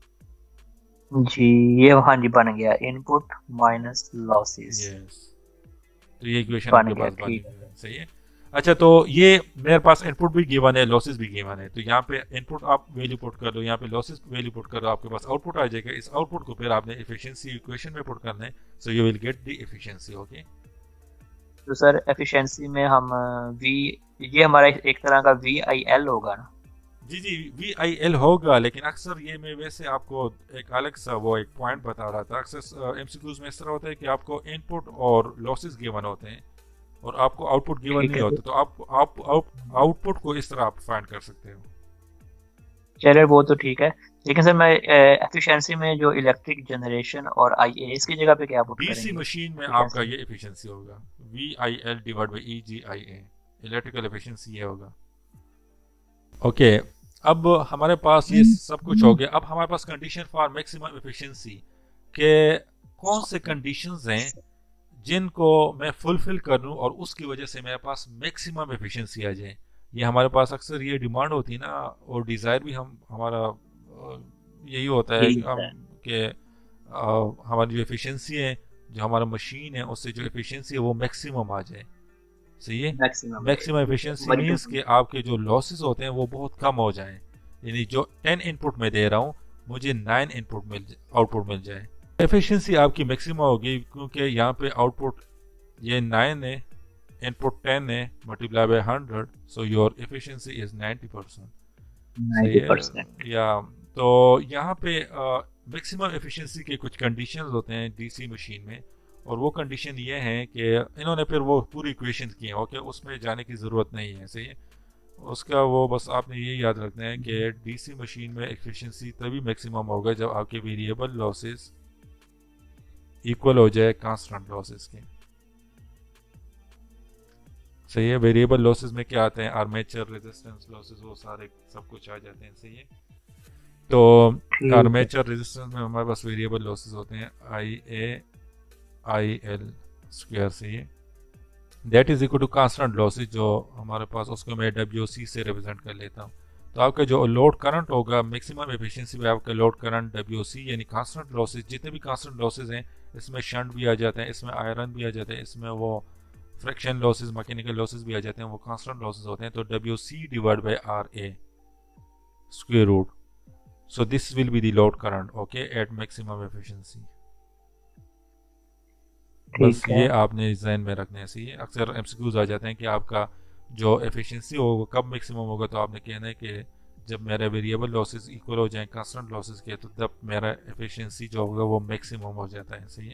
जी, ये हाँ जी बन गया, इनपुट माइनस लॉसेस। यस, तो ये इक्वेशन बन आपके गया, पास बन ठीक गई है, सही है। अच्छा, तो ये मेरे पास इनपुट भी गिवन है, लॉसेस भी गिवन है, तो यहाँ पे इनपुट आप वैल्यू पुट कर लो, यहाँ पे लॉसेस वैल्यू पुट कर लो, आपके पास आउटपुट आ जाएगा। इस आउटपुट को फिर आपने एफिशिएंसी इक्वेशन में पुट करना है, so you will get the efficiency. Okay, तो सर एफिशिएंसी में हम वी, ये हमारा एक तरह का वी आई एल होगा ना? जी जी, वी आई एल होगा, लेकिन अक्सर ये मैं वैसे आपको एक अलग सा वो एक पॉइंट बता रहा था। अक्सर एमसीक्यूज में इस तरह होता है कि आपको इनपुट और लॉसेस गिवन होते हैं और आपको आउटपुट गिवन ठीक नहीं है होता, सर। तो आप आप आउटपुट को इस तरह आप फाइंड कर सकते हो। चलिए वो तो ठीक है, लेकिन सर मैं एफिशिएंसी में जो इलेक्ट्रिक जनरेशन और आई ए इसकी जगह पे क्या पुट डीसी करेंगे मशीन में आपका एफिशिएंसी? ये एफिशिएंसी होगा, V I L divide by E G I A, electrical efficiency ये होगा। ओके, अब हमारे पास ये सब कुछ हो गया। अब हमारे पास कंडीशन फॉर मैक्सिमम एफिशिएंसी के कौन से कंडीशंस हैं जिनको मैं फुलफिल कर लूँ और उसकी वजह से मेरे पास मैक्सिमम एफिशिएंसी आ जाए। ये हमारे पास अक्सर ये डिमांड होती है ना, और डिज़ायर भी हम हमारा अ, यही होता है यही कि होता हम है। कि अ, हमारी जो एफिशिएंसी है, जो हमारा मशीन है, उससे जो एफिशिएंसी है वो मैक्सिमम आ जाए। सही है। मैक्सिमम है, मैक्सिमम ठीक है, एफिशिएंसी समझ गया। मीन्स कि आपके जो लॉसेस होते हैं वो बहुत कम हो जाएं, यानी जो टेन इनपुट में दे रहा हूँ मुझे नाइन इनपुट मिल आउटपुट मिल जाए। एफिशिएंसी आपकी मैक्सिमम होगी क्योंकि यहाँ पे आउटपुट ये नाइन है, इनपुट टेन है, multiply by hundred, so your efficiency is ninety percent. सही नाइन्टी है। परसेंट या तो यहाँ पे मैक्सिमम एफिशिएंसी के कुछ कंडीशंस होते हैं डीसी मशीन में, और वो कंडीशन ये है कि इन्होंने फिर वो पूरी इक्वेशन की है। ओके, उसमें जाने की ज़रूरत नहीं है। सही है। उसका वो बस आपने ये याद रखना है कि डीसी मशीन में एफिशिएंसी तभी मैक्सिमम होगा जब आपके वेरिएबल लॉसेस इक्वल हो जाए कांस्टेंट लॉसेस के। सही है। वेरिएबल लॉसेस में क्या आते हैं, आर्मेचर रेजिस्टेंस लॉसेस, वो सारे सब कुछ आ जाते हैं। सही है। तो आर्मेचर रेजिस्टेंस में हमारे पास वेरिएबल लॉसेस होते हैं आई ए आई एल स्क्वायर। सही है। That is equal to constant losses, जो हमारे पास उसको मैं डब्ल्यू सी से रिप्रेजेंट कर लेता हूँ। तो आपका जो लोड करंट होगा मैक्सिमम एफिशिएंसी में, आपका लोड करंट डब्ल्यू सी यानी कांस्टेंट लॉसेस, जितने भी कांस्टेंट लॉसेस हैं इसमें शंट भी आ जाते हैं, इसमें आयरन भी आ जाते हैं, इसमें वो फ्रिक्शन लॉसेस, मैकेनिकल लॉसेस भी आ जाते हैं, वो कांस्टेंट लॉसेस होते हैं। तो W C divide by R A square root, so this will be the load current okay at maximum efficiency. बस ये आपने डिजाइन में रखने से ही अक्सर एमसीक्यूज आ जाते हैं कि आपका जो एफिशिएंसी होगा कब मैक्सिमम होगा, तो आपने कहना है कि जब मेरा वेरिएबल लॉसेस इक्वल हो जाए कांस्टेंट लॉसेस के, तो तब मेरा एफिशिएंसी जो होगा वो मैक्सिमम हो जाता है। सही है।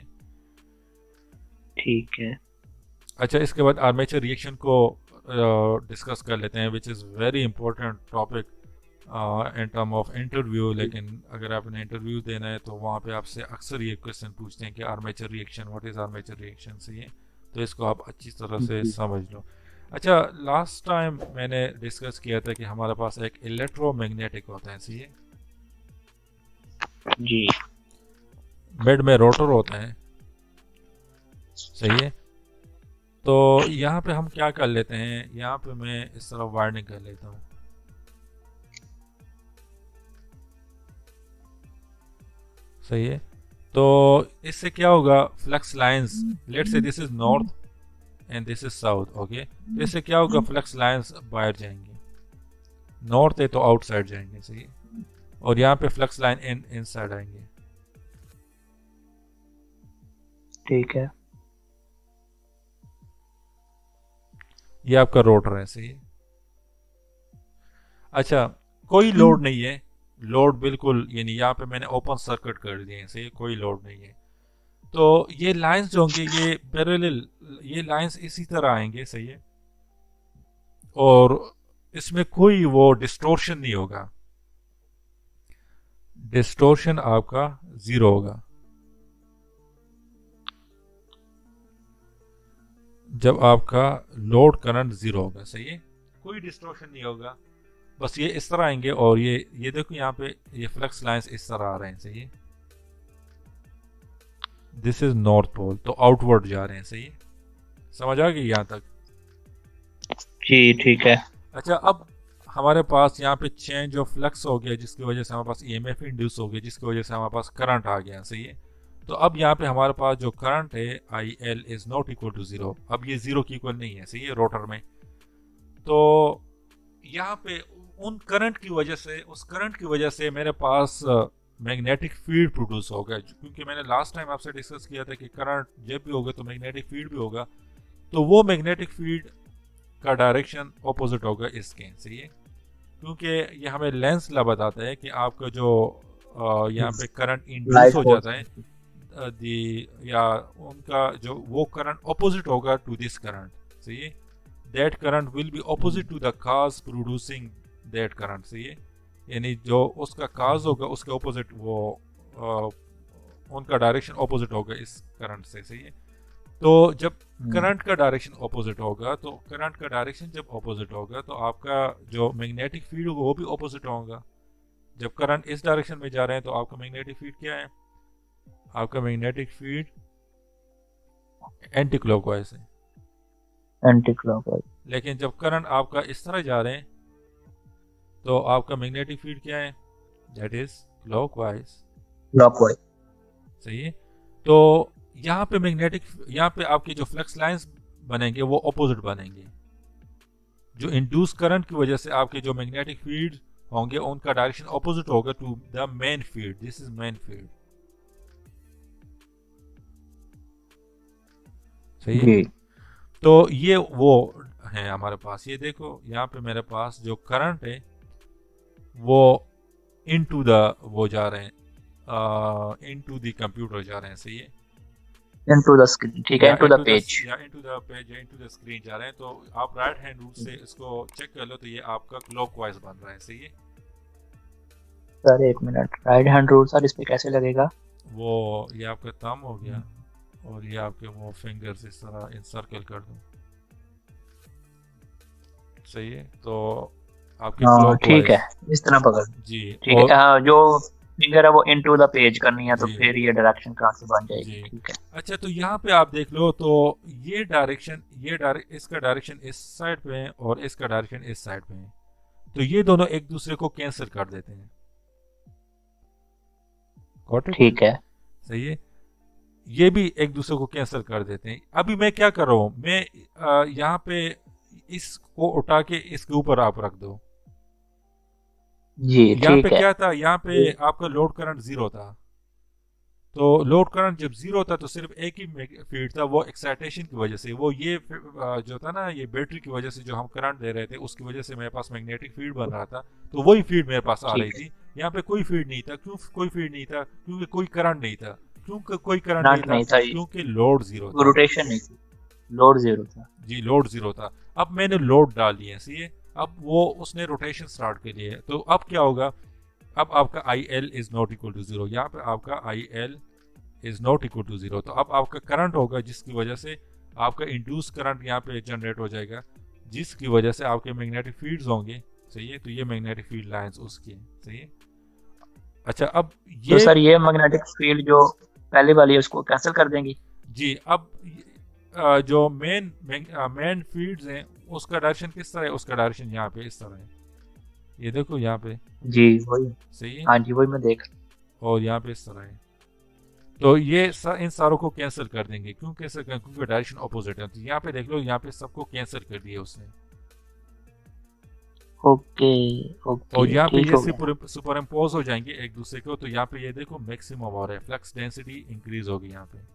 ठीक है। अच्छा, इसके बाद आर्मेचर रिएक्शन को डिस्कस कर लेते हैं, which is very important topic in term of interview. लेकिन अगर आपने इंटरव्यू देना है तो वहाँ पे आपसे अक्सर ये क्वेश्चन पूछते हैं कि armature reaction, what is armature reaction. सही है। तो इसको आप अच्छी तरह से समझ लो। अच्छा, लास्ट टाइम मैंने डिस्कस किया था कि हमारे पास एक इलेक्ट्रोमैग्नेटिक होता है। सही है। जी। मिड में रोटर होता है। सही है। तो यहाँ पे हम क्या कर लेते हैं, यहाँ पे मैं इस तरह वार्निंग कर लेता हूँ। सही है। तो इससे क्या होगा, flux lines, let's say this is north and this is south. Okay, तो इससे क्या होगा, फ्लक्स लाइंस बाहर जाएंगे, नॉर्थ है तो आउटसाइड जाएंगे। सही है। और यहाँ पे फ्लक्स लाइन इन इनसाइड आएंगे। ठीक है। ये आपका रोटर है। सही है। अच्छा, कोई लोड नहीं है, लोड बिल्कुल, यानी यहाँ पे मैंने ओपन सर्किट कर दिए हैं। सही, कोई लोड नहीं है। तो ये लाइंस जो होंगे ये पैरेलल, ये लाइंस इसी तरह आएंगे। सही है। और इसमें कोई वो डिस्टोर्शन नहीं होगा, डिस्टोर्शन आपका जीरो होगा। जब आपका लोड करंट जीरो होगा, सही है, कोई डिस्टॉर्शन नहीं होगा, बस ये इस तरह आएंगे और ये ये देखो यहाँ पे ये फ्लक्स लाइंस इस तरह आ रहे हैं, सही है, दिस इज नॉर्थ पोल, तो आउटवर्ड जा रहे हैं, सही है, समझ आ गई यहाँ तक? जी ठीक है। अच्छा, अब हमारे पास यहाँ पे चेंज ऑफ फ्लक्स हो गया जिसकी वजह से हमारे पास ईएमएफ इंड्यूस हो गया जिसकी वजह से हमारे पास करंट आ गया, सही है। तो अब यहाँ पे हमारे पास जो करंट है I L is not equal to zero, अब ये जीरो की इक्वल नहीं है, सही है, रोटर में। तो यहाँ पे उन करंट की वजह से, उस करंट की वजह से मेरे पास मैग्नेटिक फील्ड प्रोड्यूस होगा, क्योंकि मैंने लास्ट टाइम आपसे डिस्कस किया था कि करंट जब भी होगा तो मैग्नेटिक फील्ड भी होगा, तो वो मैग्नेटिक फील्ड का डायरेक्शन ऑपोजिट होगा इसके, सही है, क्योंकि ये हमें लेंस ला बताता है कि आपका जो यहाँ पे करंट इंड्यूस हो जाता है दी, या उनका जो वो करंट ऑपोजिट होगा टू दिस करंट, सही है, that current will be opposite to the cause producing that current, सही है, यानी जो उसका काज होगा उसके ऑपोजिट वो आ, उनका डायरेक्शन ऑपोजिट होगा इस करंट से, सही है। तो जब करंट का डायरेक्शन ऑपोजिट होगा, तो करंट का डायरेक्शन जब ऑपोजिट होगा तो आपका जो मैग्नेटिक फील्ड होगा वो भी ऑपोजिट होगा। जब करंट इस डायरेक्शन में जा रहे हैं तो आपका मैग्नेटिक फील्ड क्या है, आपका मैग्नेटिक फील्ड एंटी क्लॉकवाइज है, एंटी क्लॉकवाइज। लेकिन जब करंट आपका इस तरह जा रहे हैं तो आपका मैग्नेटिक फील्ड क्या है, दैट इज क्लॉकवाइज, क्लॉकवाइज, सही है। तो यहाँ पे मैग्नेटिक, यहाँ पे आपके जो फ्लक्स लाइंस बनेंगे वो ऑपोजिट बनेंगे, जो इंड्यूस करंट की वजह से आपके जो मैग्नेटिक फील्ड होंगे उनका डायरेक्शन ऑपोजिट होगा to the main field, this is main field, सही है। तो ये वो है हमारे पास, ये देखो यहाँ पे मेरे पास जो करंट है वो इनटू द वो जा रहे हैं, इनटू द कंप्यूटर जा रहे हैं, सही है, into the screen, ठीक है, into the page, या into the page या into the screen जा रहे हैं। तो आप राइट हैंड रूल से इसको चेक कर लो तो ये आपका क्लॉकवाइज बन रहा है, सही है। सर एक minute, right hand rule sir इस पे कैसे लगेगा? वो ये आपका थंब हो गया और ये आपके वो फिंगर्स इस तरह इंसर्कल कर दो, सही है, तो आपके क्लॉकवाइज, ठीक है, इस तरह पकड़ जी, ठीक है। हाँ, जो फिंगर है वो इनटू द पेज करनी है तो फिर ये डायरेक्शन कहाँ से बन जाएगी, ठीक है। अच्छा, तो यहाँ पे आप देख लो तो ये डायरेक्शन, ये डायरेक्ट इसका डायरेक्शन इस साइड पे है और इसका डायरेक्शन इस साइड पे है, तो ये दोनों एक दूसरे को कैंसिल कर देते हैं, ठीक है, सही है, ये भी एक दूसरे को कैंसिल कर देते हैं। अभी मैं क्या कर रहा हूँ, मैं यहाँ पे इसको उठा के इसके ऊपर आप रख दो, जी यहाँ पे क्या था, यहाँ पे आपका लोड करंट जीरो था, तो लोड करंट जब जीरो था तो सिर्फ एक ही फील्ड था, वो एक्साइटेशन की वजह से, वो ये जो था ना, ये बैटरी की वजह से जो हम करंट दे रहे थे उसकी वजह से मेरे पास मैग्नेटिक फील्ड बन रहा था, तो वही फील्ड मेरे पास आ रही थी। यहाँ पे कोई फील्ड नहीं था, क्यों कोई फील्ड नहीं था, क्योंकि कोई करंट नहीं था, क्योंकि कोई करंट नहीं, नहीं था, क्योंकि लोड जीरो था, रोटेशन नहीं थी, लोड जीरो था, जी लोड जीरो था। अब मैंने लोड डाल दिया, सही है, अब वो उसने रोटेशन स्टार्ट कर लिया है, तो अब क्या होगा, अब आपका I L is not equal to zero, यहाँ पे आपका I L is not equal to zero, तो अब आपका करंट होगा जिसकी वजह से आपका इंड्यूस करंट यहाँ पे जनरेट हो जाएगा, जिसकी वजह से आपके मैग्नेटिक फील्ड्स होंगे, सही है, तो ये मैग्नेटिक फील्ड लाइंस उसकी है, सही है। अच्छा, अब ये तो सर ये मैग्नेटिक फील्ड जो पहले वाली है उसको कैंसिल कर देंगी, जी। अब जो मेन मेन फील्ड्स हैं उसका डायरेक्शन किस तरह है, उसका डायरेक्शन यहाँ पे इस तरह है, ये देखो यहाँ पे, जी वही, सही है, हाँ जी वही मैं देख, और यहाँ पे इस तरह है, तो ये सा, इन सारों को कैंसिल कर देंगे, क्यों कैंसिल करें, क्योंकि डायरेक्शन ऑपोजिट है, तो यहाँ पे देख लो यहाँ पे सबको कैंसिल कर दिया उसने, ओके ओके, और यहाँ पे ये सुपर सुपर इम्पोज हो जाएंगे एक दूसरे को, तो यहाँ पे ये देखो मैक्सिमम हो रहा है, फ्लक्स डेंसिटी इंक्रीज होगी यहाँ पे,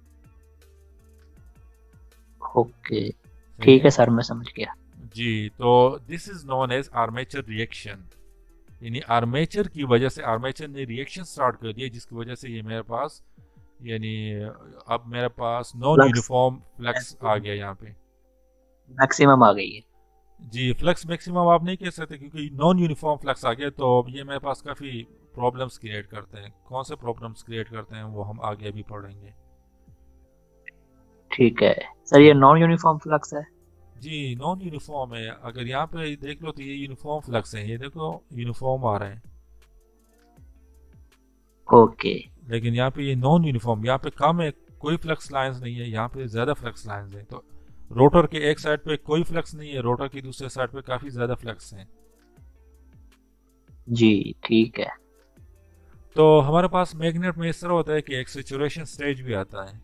ओके ठीक है सर, मैं समझ गया जी। तो this is known as armature reaction, यानी आर्मेचर की वजह से, आर्मेचर ने रिएक्शन स्टार्ट कर दिया जिसकी वजह से ये मेरे पास, यानी अब मेरे पास नॉन यूनिफॉर्म फ्लक्स आ गया, यहाँ पे मैक्सिमम आ गई है, जी। फ्लक्स मैक्सिमम आप नहीं कह सकते क्योंकि नॉन यूनिफॉर्म फ्लक्स आ गया, तो ये मेरे पास काफ़ी प्रॉब्लम्स क्रिएट करते हैं। कौन से प्रॉब्लम्स क्रिएट करते हैं वो हम आगे भी पढ़ेंगे। ठीक है सर, ये नॉन यूनिफॉर्म फ्लक्स है। जी नॉन यूनिफॉर्म है। अगर यहाँ पे देख लो तो ये यूनिफॉर्म फ्लक्स है, ये देखो यूनिफॉर्म आ रहा है। ओके। लेकिन यहाँ पे ये नॉन यूनिफॉर्म, यहाँ पे कम है, कोई फ्लक्स लाइंस नहीं है, यहाँ पे ज्यादा फ्लक्स लाइंस है। तो रोटर के एक साइड पे कोई फ्लक्स नहीं है, रोटर की दूसरे साइड पे काफी ज्यादा फ्लक्स है। जी ठीक है। तो हमारे पास मैग्नेट में इस तरह होता है कि एक सैचुरेशन स्टेज भी आता है,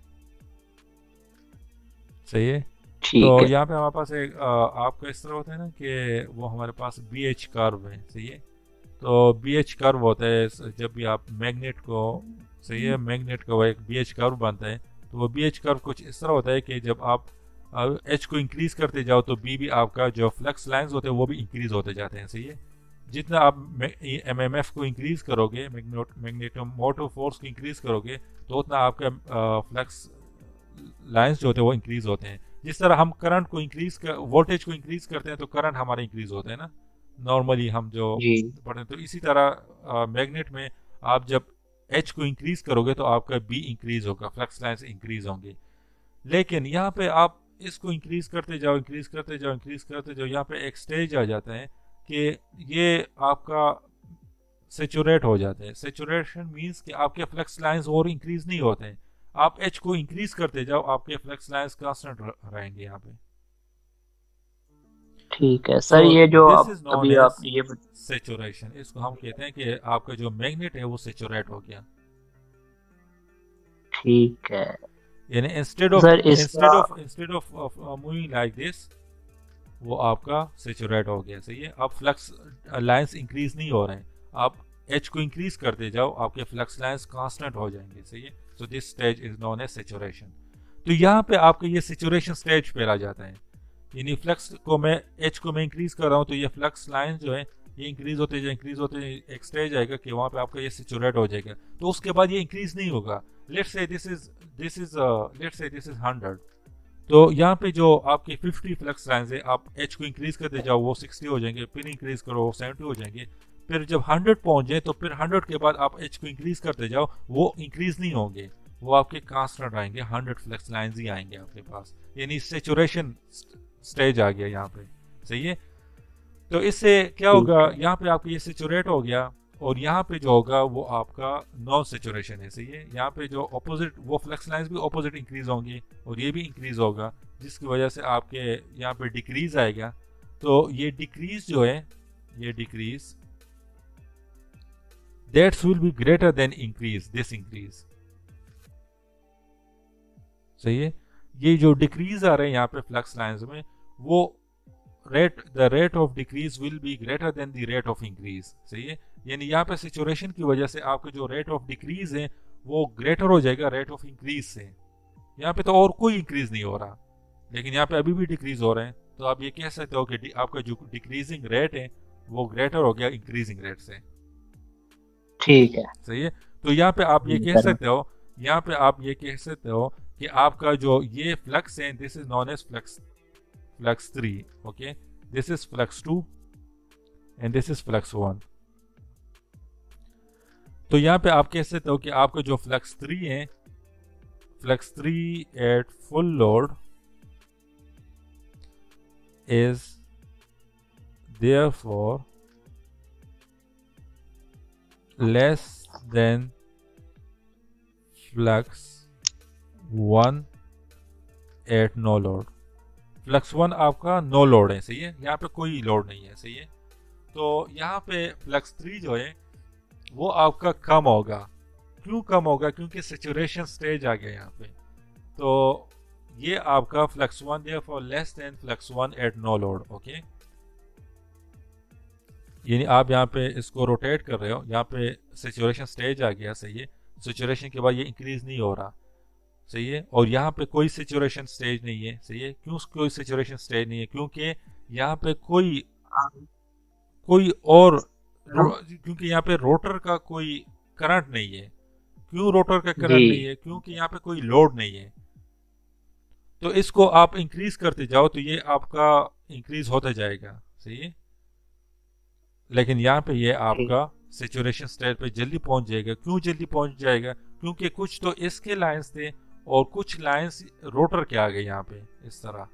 सही है। ठीक तो है। यहाँ पे हमारे पास एक आ, आपका इस तरह होता है ना कि वो हमारे पास बी एच कर्व है, सही है। तो बी एच कर्व होता है जब भी आप मैग्नेट को, सही है, मैग्नेट का वो एक बी एच कर्व बनता है। तो वो बी एच कर्व कुछ इस तरह होता है कि जब आप एच को इंक्रीज करते जाओ तो बी भी आपका जो फ्लक्स लाइंस होते हैं वो भी इंक्रीज होते जाते हैं, सही है। जितना आप एम एम एफ को इंक्रीज करोगे, मैग्नेटो मोटिव फोर्स को इंक्रीज करोगे, तो उतना आपका फ्लक्स लाइंस जो होते हैं वो इंक्रीज होते हैं। जिस तरह हम करंट को इंक्रीज कर, वोल्टेज को इंक्रीज करते हैं तो करंट हमारे इंक्रीज होते हैं ना, नॉर्मली हम जो जी पढ़ते हैं। तो इसी तरह मैग्नेट में आप जब एच को इंक्रीज करोगे तो आपका बी इंक्रीज होगा, फ्लक्स लाइंस इंक्रीज होंगे। लेकिन यहाँ पे आप इसको इंक्रीज करते जाओ, इंक्रीज करते जाओ, इंक्रीज करते जाओ, यहाँ पे एक स्टेज आ जाता है कि ये आपका सेचुरेट हो जाता है। सेचुरेशन मींस कि आपके फ्लक्स लाइंस और इंक्रीज नहीं होते हैं। आप एच को इंक्रीज करते जाओ, आपके फ्लक्स लाइंस कांस्टेंट रहेंगे यहाँ पे। ठीक है तो सर, ये जो दिस आप इज नॉन अभी एज आपने ये बत- सेचुरेशन। इसको हम कहते हैं कि आपका जो मैग्नेट है वो सेचुरेट हो गया। ठीक है यानी इंस्टेड ऑफ सर इसका। Instead of instead of moving like this, वो आपका सेचुरेट हो गया, सही है। अब फ्लक्स लाइंस इंक्रीज नहीं हो रहे हैं, आप एच को इंक्रीज करते जाओ, आपके फ्लक्स लाइंस कांस्टेंट हो जाएंगे, सही है। So this stage is known as saturation. तो यहाँ पे आपका ये सेचुरेशन स्टेज पे आ जाता है। यानी फ्लक्स को मैं एच को मैं इंक्रीज कर रहा हूँ तो ये फ्लक्स लाइन जो है ये इंक्रीज होते जाए, इंक्रीज होते जाए, एक स्टेज आएगा कि वहाँ पे आपका ये सेचुरेट हो जाएगा। तो उसके बाद ये इंक्रीज नहीं होगा। Let's say this is this is let's say this is hundred. तो यहाँ पे जो आपके फिफ्टी फ्लक्स लाइन्स है, आप एच को इंक्रीज करते जाओ वो सिक्सटी हो जाएंगे, फिर इंक्रीज करो वो सेवेंटी हो जाएंगे, फिर जब हंड्रेड पहुंच जाए तो फिर हंड्रेड के बाद आप एच को इंक्रीज करते जाओ, वो इंक्रीज नहीं होंगे, वो आपके कांस्टेंट आएंगे, हंड्रेड फ्लक्स लाइन्स ही आएंगे आपके पास। यानी सेचुरेशन स्टेज आ गया यहाँ पे, सही है। तो इससे क्या होगा, यहाँ पे आपका ये सेचुरेट हो गया और यहाँ पे जो होगा वो आपका नॉन सेचुरेशन है, सही है। यहाँ पे जो ऑपोजिट वो फ्लक्स लाइंस भी ऑपोजिट इंक्रीज होंगी और ये भी इंक्रीज होगा, जिसकी वजह से आपके यहाँ पे डिक्रीज आएगा। तो ये डिक्रीज जो है, ये decrease that's will be greater than increase, this increase, सही है। ये जो डिक्रीज आ रहे हैं यहाँ पे फ्लक्स लाइंस में, वो rate the rate of decrease will be greater than the rate of increase, सही है। यानी यहाँ पे सिचुएशन की वजह से आपका जो रेट ऑफ डिक्रीज है वो ग्रेटर हो जाएगा रेट ऑफ इंक्रीज से। यहाँ पे तो और कोई इंक्रीज नहीं हो रहा, लेकिन यहाँ पे अभी भी डिक्रीज हो रहे हैं। तो आप ये कह सकते हो कि आपका जो डिक्रीजिंग रेट है वो ग्रेटर हो गया इंक्रीजिंग रेट से, ठीक है। सही है। तो यहाँ पे आप ये कह सकते हो, यहाँ पे आप ये कह सकते हो कि आपका जो ये फ्लक्स है, this is known as flux flux three, okay, this is flux two and this is flux one. तो यहाँ पे आप कह सकते हो कि आपका जो फ्लक्स थ्री है, flux three at full load is therefore less than flux one at no load। Flux one आपका नो लोड है, सही है, यहाँ पे कोई लोड नहीं है, सही है। तो यहाँ पे फ्लक्स थ्री जो है वो आपका कम होगा। क्यों कम होगा? क्योंकि सेचुरेशन स्टेज आ गया यहाँ पे। तो ये आपका flux one therefore less than flux one at no load, okay. यानी आप यहाँ पे इसको रोटेट कर रहे हो, यहाँ पे सेचुरेशन स्टेज आ गया, सही है। सेचुरेशन के बाद ये इंक्रीज नहीं हो रहा, सही है। और यहाँ पे कोई सेचुरेशन स्टेज नहीं है, सही है। क्यों कोई सेचुरेशन स्टेज नहीं है? क्योंकि यहाँ पे कोई कोई और क्योंकि यहाँ पे रोटर का कोई करंट नहीं है। क्यों रोटर का करंट नहीं है? क्योंकि यहाँ पे कोई लोड नहीं है। तो इसको आप इंक्रीज करते जाओ तो ये आपका इंक्रीज होता जाएगा, सही है। लेकिन यहाँ पे ये आपका सेचुरेशन स्टेज पे जल्दी पहुंच जाएगा। क्यों जल्दी पहुंच जाएगा? क्योंकि कुछ तो इसके लाइंस थे और कुछ लाइंस रोटर के आ गए यहाँ पे इस तरह,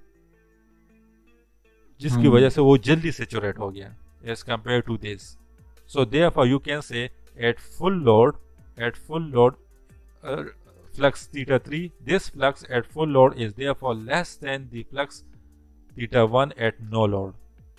जिसकी वजह से वो जल्दी सेचुरेट हो गया as compared to this. So therefore you can say at full load at full load flux theta three, this flux at full load is therefore less than the flux theta one at no load.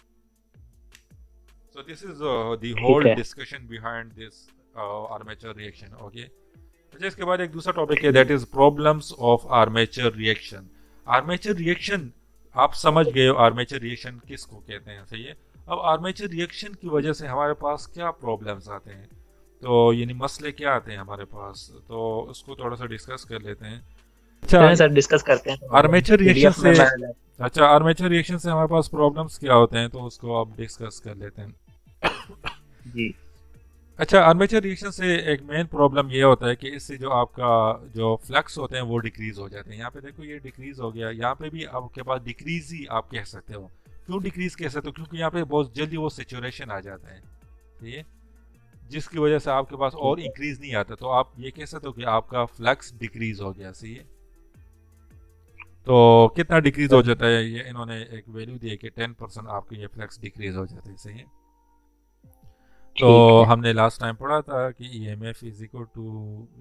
So this is uh, the whole discussion behind this uh, armature reaction. Okay. अच्छा, इसके बाद एक दूसरा topic है, that is problems of armature reaction. Armature reaction आप समझ गए हो, armature reaction किसको कहते हैं, सही है. अब armature reaction की वजह से हमारे पास क्या प्रॉब्लम्स आते हैं, तो यानी मसले क्या आते हैं हमारे पास, तो उसको थोड़ा सा डिस्कस कर लेते हैं. अच्छा सर, डिस्कस करते हैं. आर्मेचर रिएक्शन से अच्छा आर्मेचर रिएक्शन से हमारे पास प्रॉब्लम्स क्या होते हैं, तो उसको अब डिस्कस कर लेते हैं. जी. अच्छा, आर्मेचर रिएक्शन से एक मेन प्रॉब्लम ये होता है कि इससे जो आपका जो फ्लक्स होते हैं वो डिक्रीज हो जाते हैं. यहाँ पे देखो ये डिक्रीज हो गया, यहाँ पे भी आपके पास डिक्रीज ही आप कह सकते हो. क्यों डिक्रीज कह सकते हो, क्योंकि यहाँ पे बहुत जल्दी वो सेचुरेशन आ जाता है, ठीक है, जिसकी वजह से आपके पास और इंक्रीज नहीं आता. तो आप ये कह सकते हो कि आपका फ्लक्स डिक्रीज हो गया, सही है. तो कितना डिक्रीज हो जाता है, ये इन्होंने एक वैल्यू दी है कि टेन परसेंट आपके ये फ्लक्स डिक्रीज हो जाते हैं, सही है. तो हमने लास्ट टाइम पढ़ा था कि E M F is equal to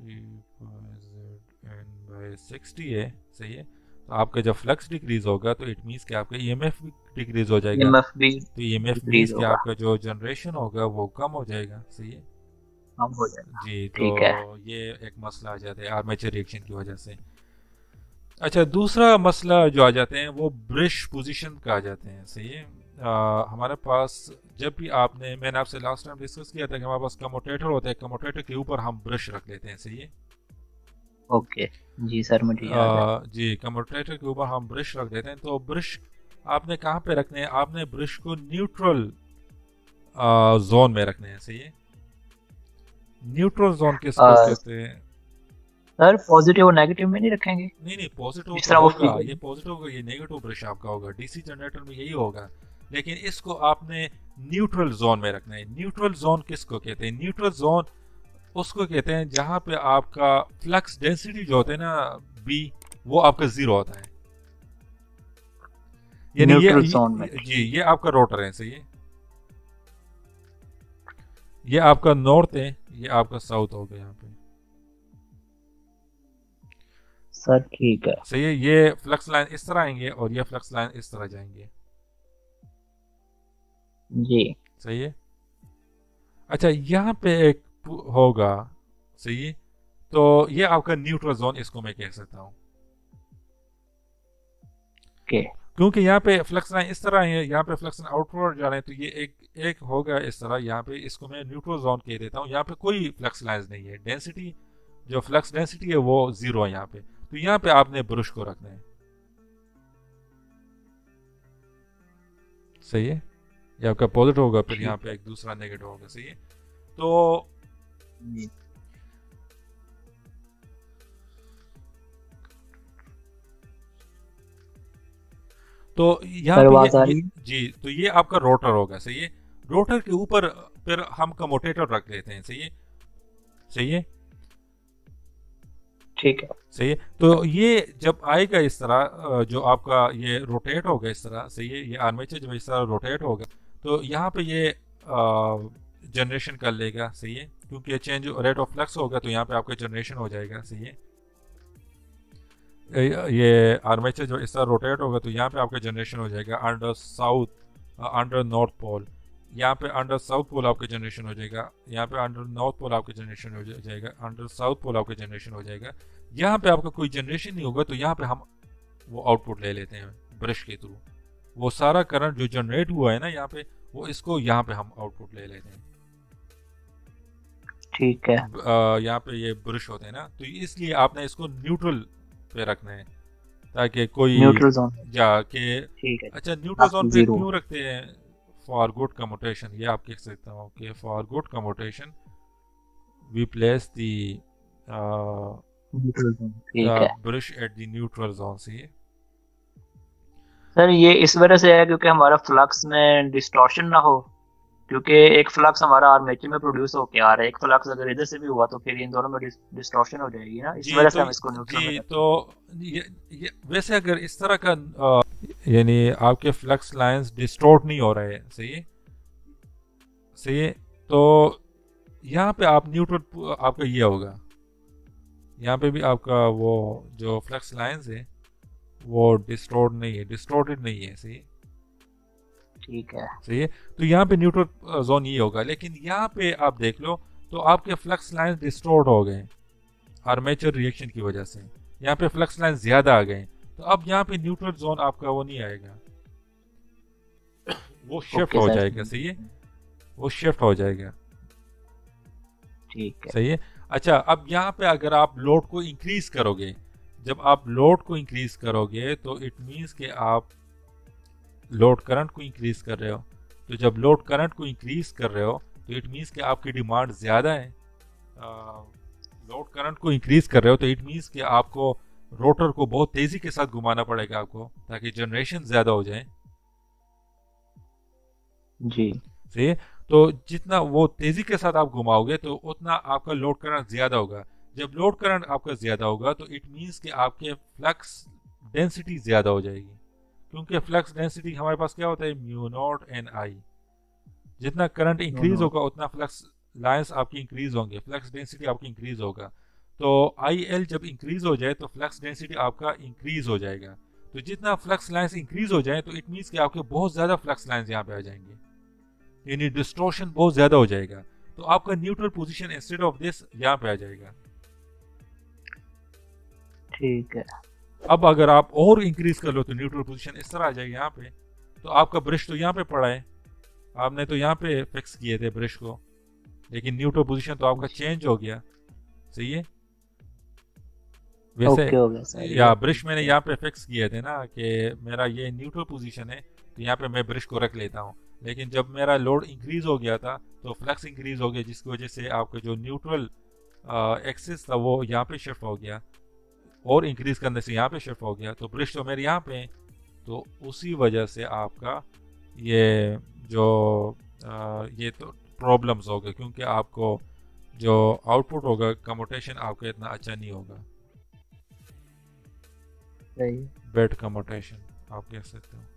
by sixty है, सही है. तो आपका जब फ्लक्स डिक्रीज होगा तो इट मीन्स कि आपका ई एम एफ भी डिक्रीज हो जाएगा. ईएमएफ भी तो ई एम एफ मीन्स कि आपका जो जनरेशन होगा वो कम हो जाएगा, सही है, कम हो जाएगा. जी. तो ये एक मसला आ जाता है आर्मेचर रिएक्शन की वजह से. अच्छा, दूसरा मसला जो आ जाते हैं वो ब्रश पोजीशन का आ जाते हैं, सही है. आ, हमारे पास जब भी आपने मैंने आपसे लास्ट टाइम डिस्कस किया था कि हमारे पास कम्यूटेटर होता है, कम्यूटेटर के ऊपर हम ब्रश रख लेते हैं, सही है. ओके जी सर, मुझे याद है. जी, कम्यूटेटर के ऊपर हम ब्रश रख देते हैं. तो ब्रश आपने कहाँ पे रखने हैं, आपने ब्रश को न्यूट्रल जोन में रखने हैं, सही है. न्यूट्रल जोन किसको कहते हैं सर? पॉजिटिव और नेगेटिव में नहीं रखेंगे? नहीं नहीं, पॉजिटिव होगा, ये पॉजिटिव होगा, ये नेगेटिव ब्रश आपका होगा. डीसी जनरेटर में यही होगा, लेकिन इसको आपने न्यूट्रल जोन में रखना है. न्यूट्रल जोन किसको कहते हैं? न्यूट्रल जोन उसको कहते हैं जहां पे आपका फ्लक्स डेंसिटी जो होता है ना बी, वो आपका जीरो होता है. यानी ये, ये जी ये आपका रोटर है, सही है. ये आपका नॉर्थ है, ये आपका साउथ हो गया यहाँ पे, सर ठीक है, सही है. ये फ्लक्स लाइन इस तरह आएंगे और ये फ्लक्स लाइन इस तरह जाएंगे, जी, सही है. अच्छा, यहाँ पे एक होगा, सही है. तो ये आपका न्यूट्रल जोन, इसको मैं कह सकता हूँ, okay. क्योंकि यहाँ पे फ्लक्स लाइन इस तरह है, यहाँ पे फ्लक्स लाइन आउटवर्ड जा रहे हैं. तो ये एक एक होगा इस तरह, यहाँ पे इसको मैं न्यूट्रल जोन कह देता हूँ. यहाँ पे कोई फ्लक्स लाइंस नहीं है, डेंसिटी जो फ्लक्स डेंसिटी है वो जीरो है यहाँ पे. तो यहाँ पे आपने ब्रश को रखना है, सही है. ये आपका पॉजिटिव होगा, फिर यहाँ पे एक दूसरा नेगेटिव होगा, सही है. तो तो यहाँ पे ये, जी, तो ये आपका रोटर होगा, सही है. रोटर के ऊपर फिर हम कम्यूटेटर रख लेते हैं, सही है, सही है, ठीक है, सही है. तो ये जब आएगा इस तरह, जो आपका ये रोटेट होगा इस तरह, सही है. ये आर्मेचर जब इस तरह रोटेट होगा तो यहाँ पे ये जनरेशन कर लेगा, सही है, क्योंकि चेंज रेट ऑफ फ्लक्स होगा तो यहाँ पे आपका जनरेशन हो जाएगा, सही है. ये आर्मेचर जो इस तरह रोटेट होगा तो यहाँ पे आपका जनरेशन हो जाएगा under south, under north pole. यहाँ पे अंडर साउथ पोल आपका जनरेशन हो जाएगा, यहाँ पे अंडर नॉर्थ पोल आपका जनरेशन हो जाएगा, अंडर साउथ पोल आपका जनरेशन हो जाएगा. यहाँ पे आपका कोई जनरेशन नहीं होगा, तो यहाँ पे हम वो आउटपुट ले लेते हैं ब्रश के थ्रू. वो सारा करंट जो जनरेट हुआ है ना यहाँ पे, वो इसको यहाँ पे हम आउटपुट ले लेते हैं, ठीक है. यहाँ पे ये ब्रश होते हैं ना, तो इसलिए आपने इसको न्यूट्रल पे रखना है ताकि कोई न्यूट्रल जोन जाके. ठीक है. अच्छा, न्यूट्रल जोन पे क्यों रखते हैं? फॉर गुड कम्यूटेशन, ये आप कह सकते हो कि for good commutation we place the brush at the neutral zone, सही है. सर ये इस वजह से है क्योंकि हमारा फ्लक्स में डिस्टॉर्शन ना हो. क्योंकि एक फ्लक्स हमारा आर्मेचर में प्रोड्यूस होके आ रहा है, एक फ्लक्स अगर इधर से भी हुआ तो फिर इन दोनों में डिस्टॉर्शन हो जाएगी ना, इस जी वजह से तो हम इसको न्यूट्रल में जी रखते तो हैं। ये, ये वैसे अगर इस तरह का अ, यानी आपके फ्लक्स लाइंस डिस्टॉर्ट नहीं हो रहे हैं, सही है, सही है, तो यहाँ पे आप न्यूट्रल आपका ये होगा, यहाँ पे भी आपका वो जो फ्लक्स लाइंस है वो डिस्टॉर्ट नहीं है, डिस्टॉर्टेड नहीं है, सही है, ठीक है। सही है। तो यहाँ पे न्यूट्रल जोन ये होगा, लेकिन यहाँ पे आप देख लो तो आपके फ्लक्स लाइंस डिस्टॉर्ट हो गए आर्मेचर रिएक्शन की वजह से, यहाँ पे फ्लक्स लाइन ज्यादा आ गए, तो अब यहाँ पे न्यूट्रल जोन आपका वो नहीं आएगा, वो शिफ्ट ओके हो सर। जाएगा, सही है, वो शिफ्ट हो जाएगा, ठीक है। सही है। अच्छा, अब यहाँ पे अगर आप लोड को इंक्रीज करोगे, जब आप लोड को इंक्रीज करोगे तो इट मीन्स कि आप लोड करंट को इंक्रीज कर रहे हो, तो जब लोड करंट को इंक्रीज कर रहे हो तो इट मीन्स कि आपकी डिमांड ज़्यादा है, लोड करंट को इंक्रीज कर रहे हो तो इट मीन्स कि आपको रोटर को बहुत तेज़ी के साथ घुमाना पड़ेगा आपको, ताकि जनरेशन ज़्यादा हो जाए, जी। सही है। तो जितना वो तेज़ी के साथ आप घुमाओगे तो उतना आपका लोड करंट ज़्यादा होगा, जब लोड करंट आपका ज़्यादा होगा तो इट मीन्स कि आपके फ्लक्स डेंसिटी ज़्यादा हो जाएगी, क्योंकि फ्लक्स डेंसिटी हमारे पास क्या होता है, म्यू नॉट एन आई, जितना करंट नो इंक्रीज नो। होगा उतना फ्लक्स लाइंस आपकी इंक्रीज होंगे, फ्लक्स डेंसिटी आपकी इंक्रीज होगा, तो आई एल जब इंक्रीज हो जाए तो फ्लक्स डेंसिटी आपका इंक्रीज हो जाएगा, तो जितना फ्लक्स लाइंस इंक्रीज हो जाए तो इट मीन्स कि आपके बहुत ज़्यादा फ्लक्स लाइंस यहाँ पे आ जाएंगे, यानी डिस्टॉर्शन बहुत ज़्यादा हो जाएगा, तो आपका neutral position instead of this यहाँ पे आ जाएगा। ठीक है। अब अगर आप और इंक्रीज कर लो तो न्यूट्रल पोजीशन इस तरह आ जाएगी यहाँ पे, तो आपका ब्रश तो यहाँ पे पड़ा है, आपने तो यहाँ पे फिक्स किए थे ब्रश को, लेकिन न्यूट्रल पोजीशन तो आपका चेंज हो गया, सही है। वैसे ओके हो गया सर या ये। ब्रश मैंने यहाँ पे फिक्स किए थे ना कि मेरा ये न्यूट्रल पोजीशन है, तो यहाँ पे मैं ब्रश को रख लेता हूँ, लेकिन जब मेरा लोड इंक्रीज हो गया था तो फ्लक्स इंक्रीज हो गया, जिसकी वजह से आपका जो न्यूट्रल एक्सिस था वो यहाँ पे शिफ्ट हो गया, और इंक्रीज करने से यहाँ पे शिफ्ट हो गया, तो ब्रश तो मेरे यहाँ पे है, तो उसी वजह से आपका ये जो आ, ये तो प्रॉब्लम्स हो गए, क्योंकि आपको जो आउटपुट होगा कम्यूटेशन आपका इतना अच्छा नहीं होगा, सही। बेड कम्यूटेशन आप कह सकते हो,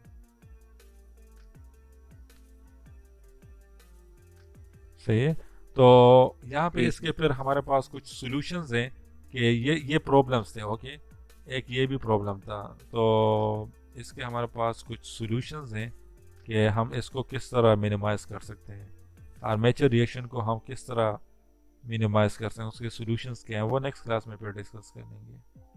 सही है। तो यहाँ पे ठीक इसके फिर हमारे पास कुछ सॉल्यूशंस हैं कि ये ये प्रॉब्लम्स थे, ओके, एक ये भी प्रॉब्लम था, तो इसके हमारे पास कुछ सॉल्यूशंस हैं कि हम इसको किस तरह मिनिमाइज कर सकते हैं, आर्मेचर रिएक्शन को हम किस तरह मिनिमाइज कर सकते हैं, उसके सॉल्यूशंस क्या हैं वो नेक्स्ट क्लास में फिर डिस्कस करेंगे।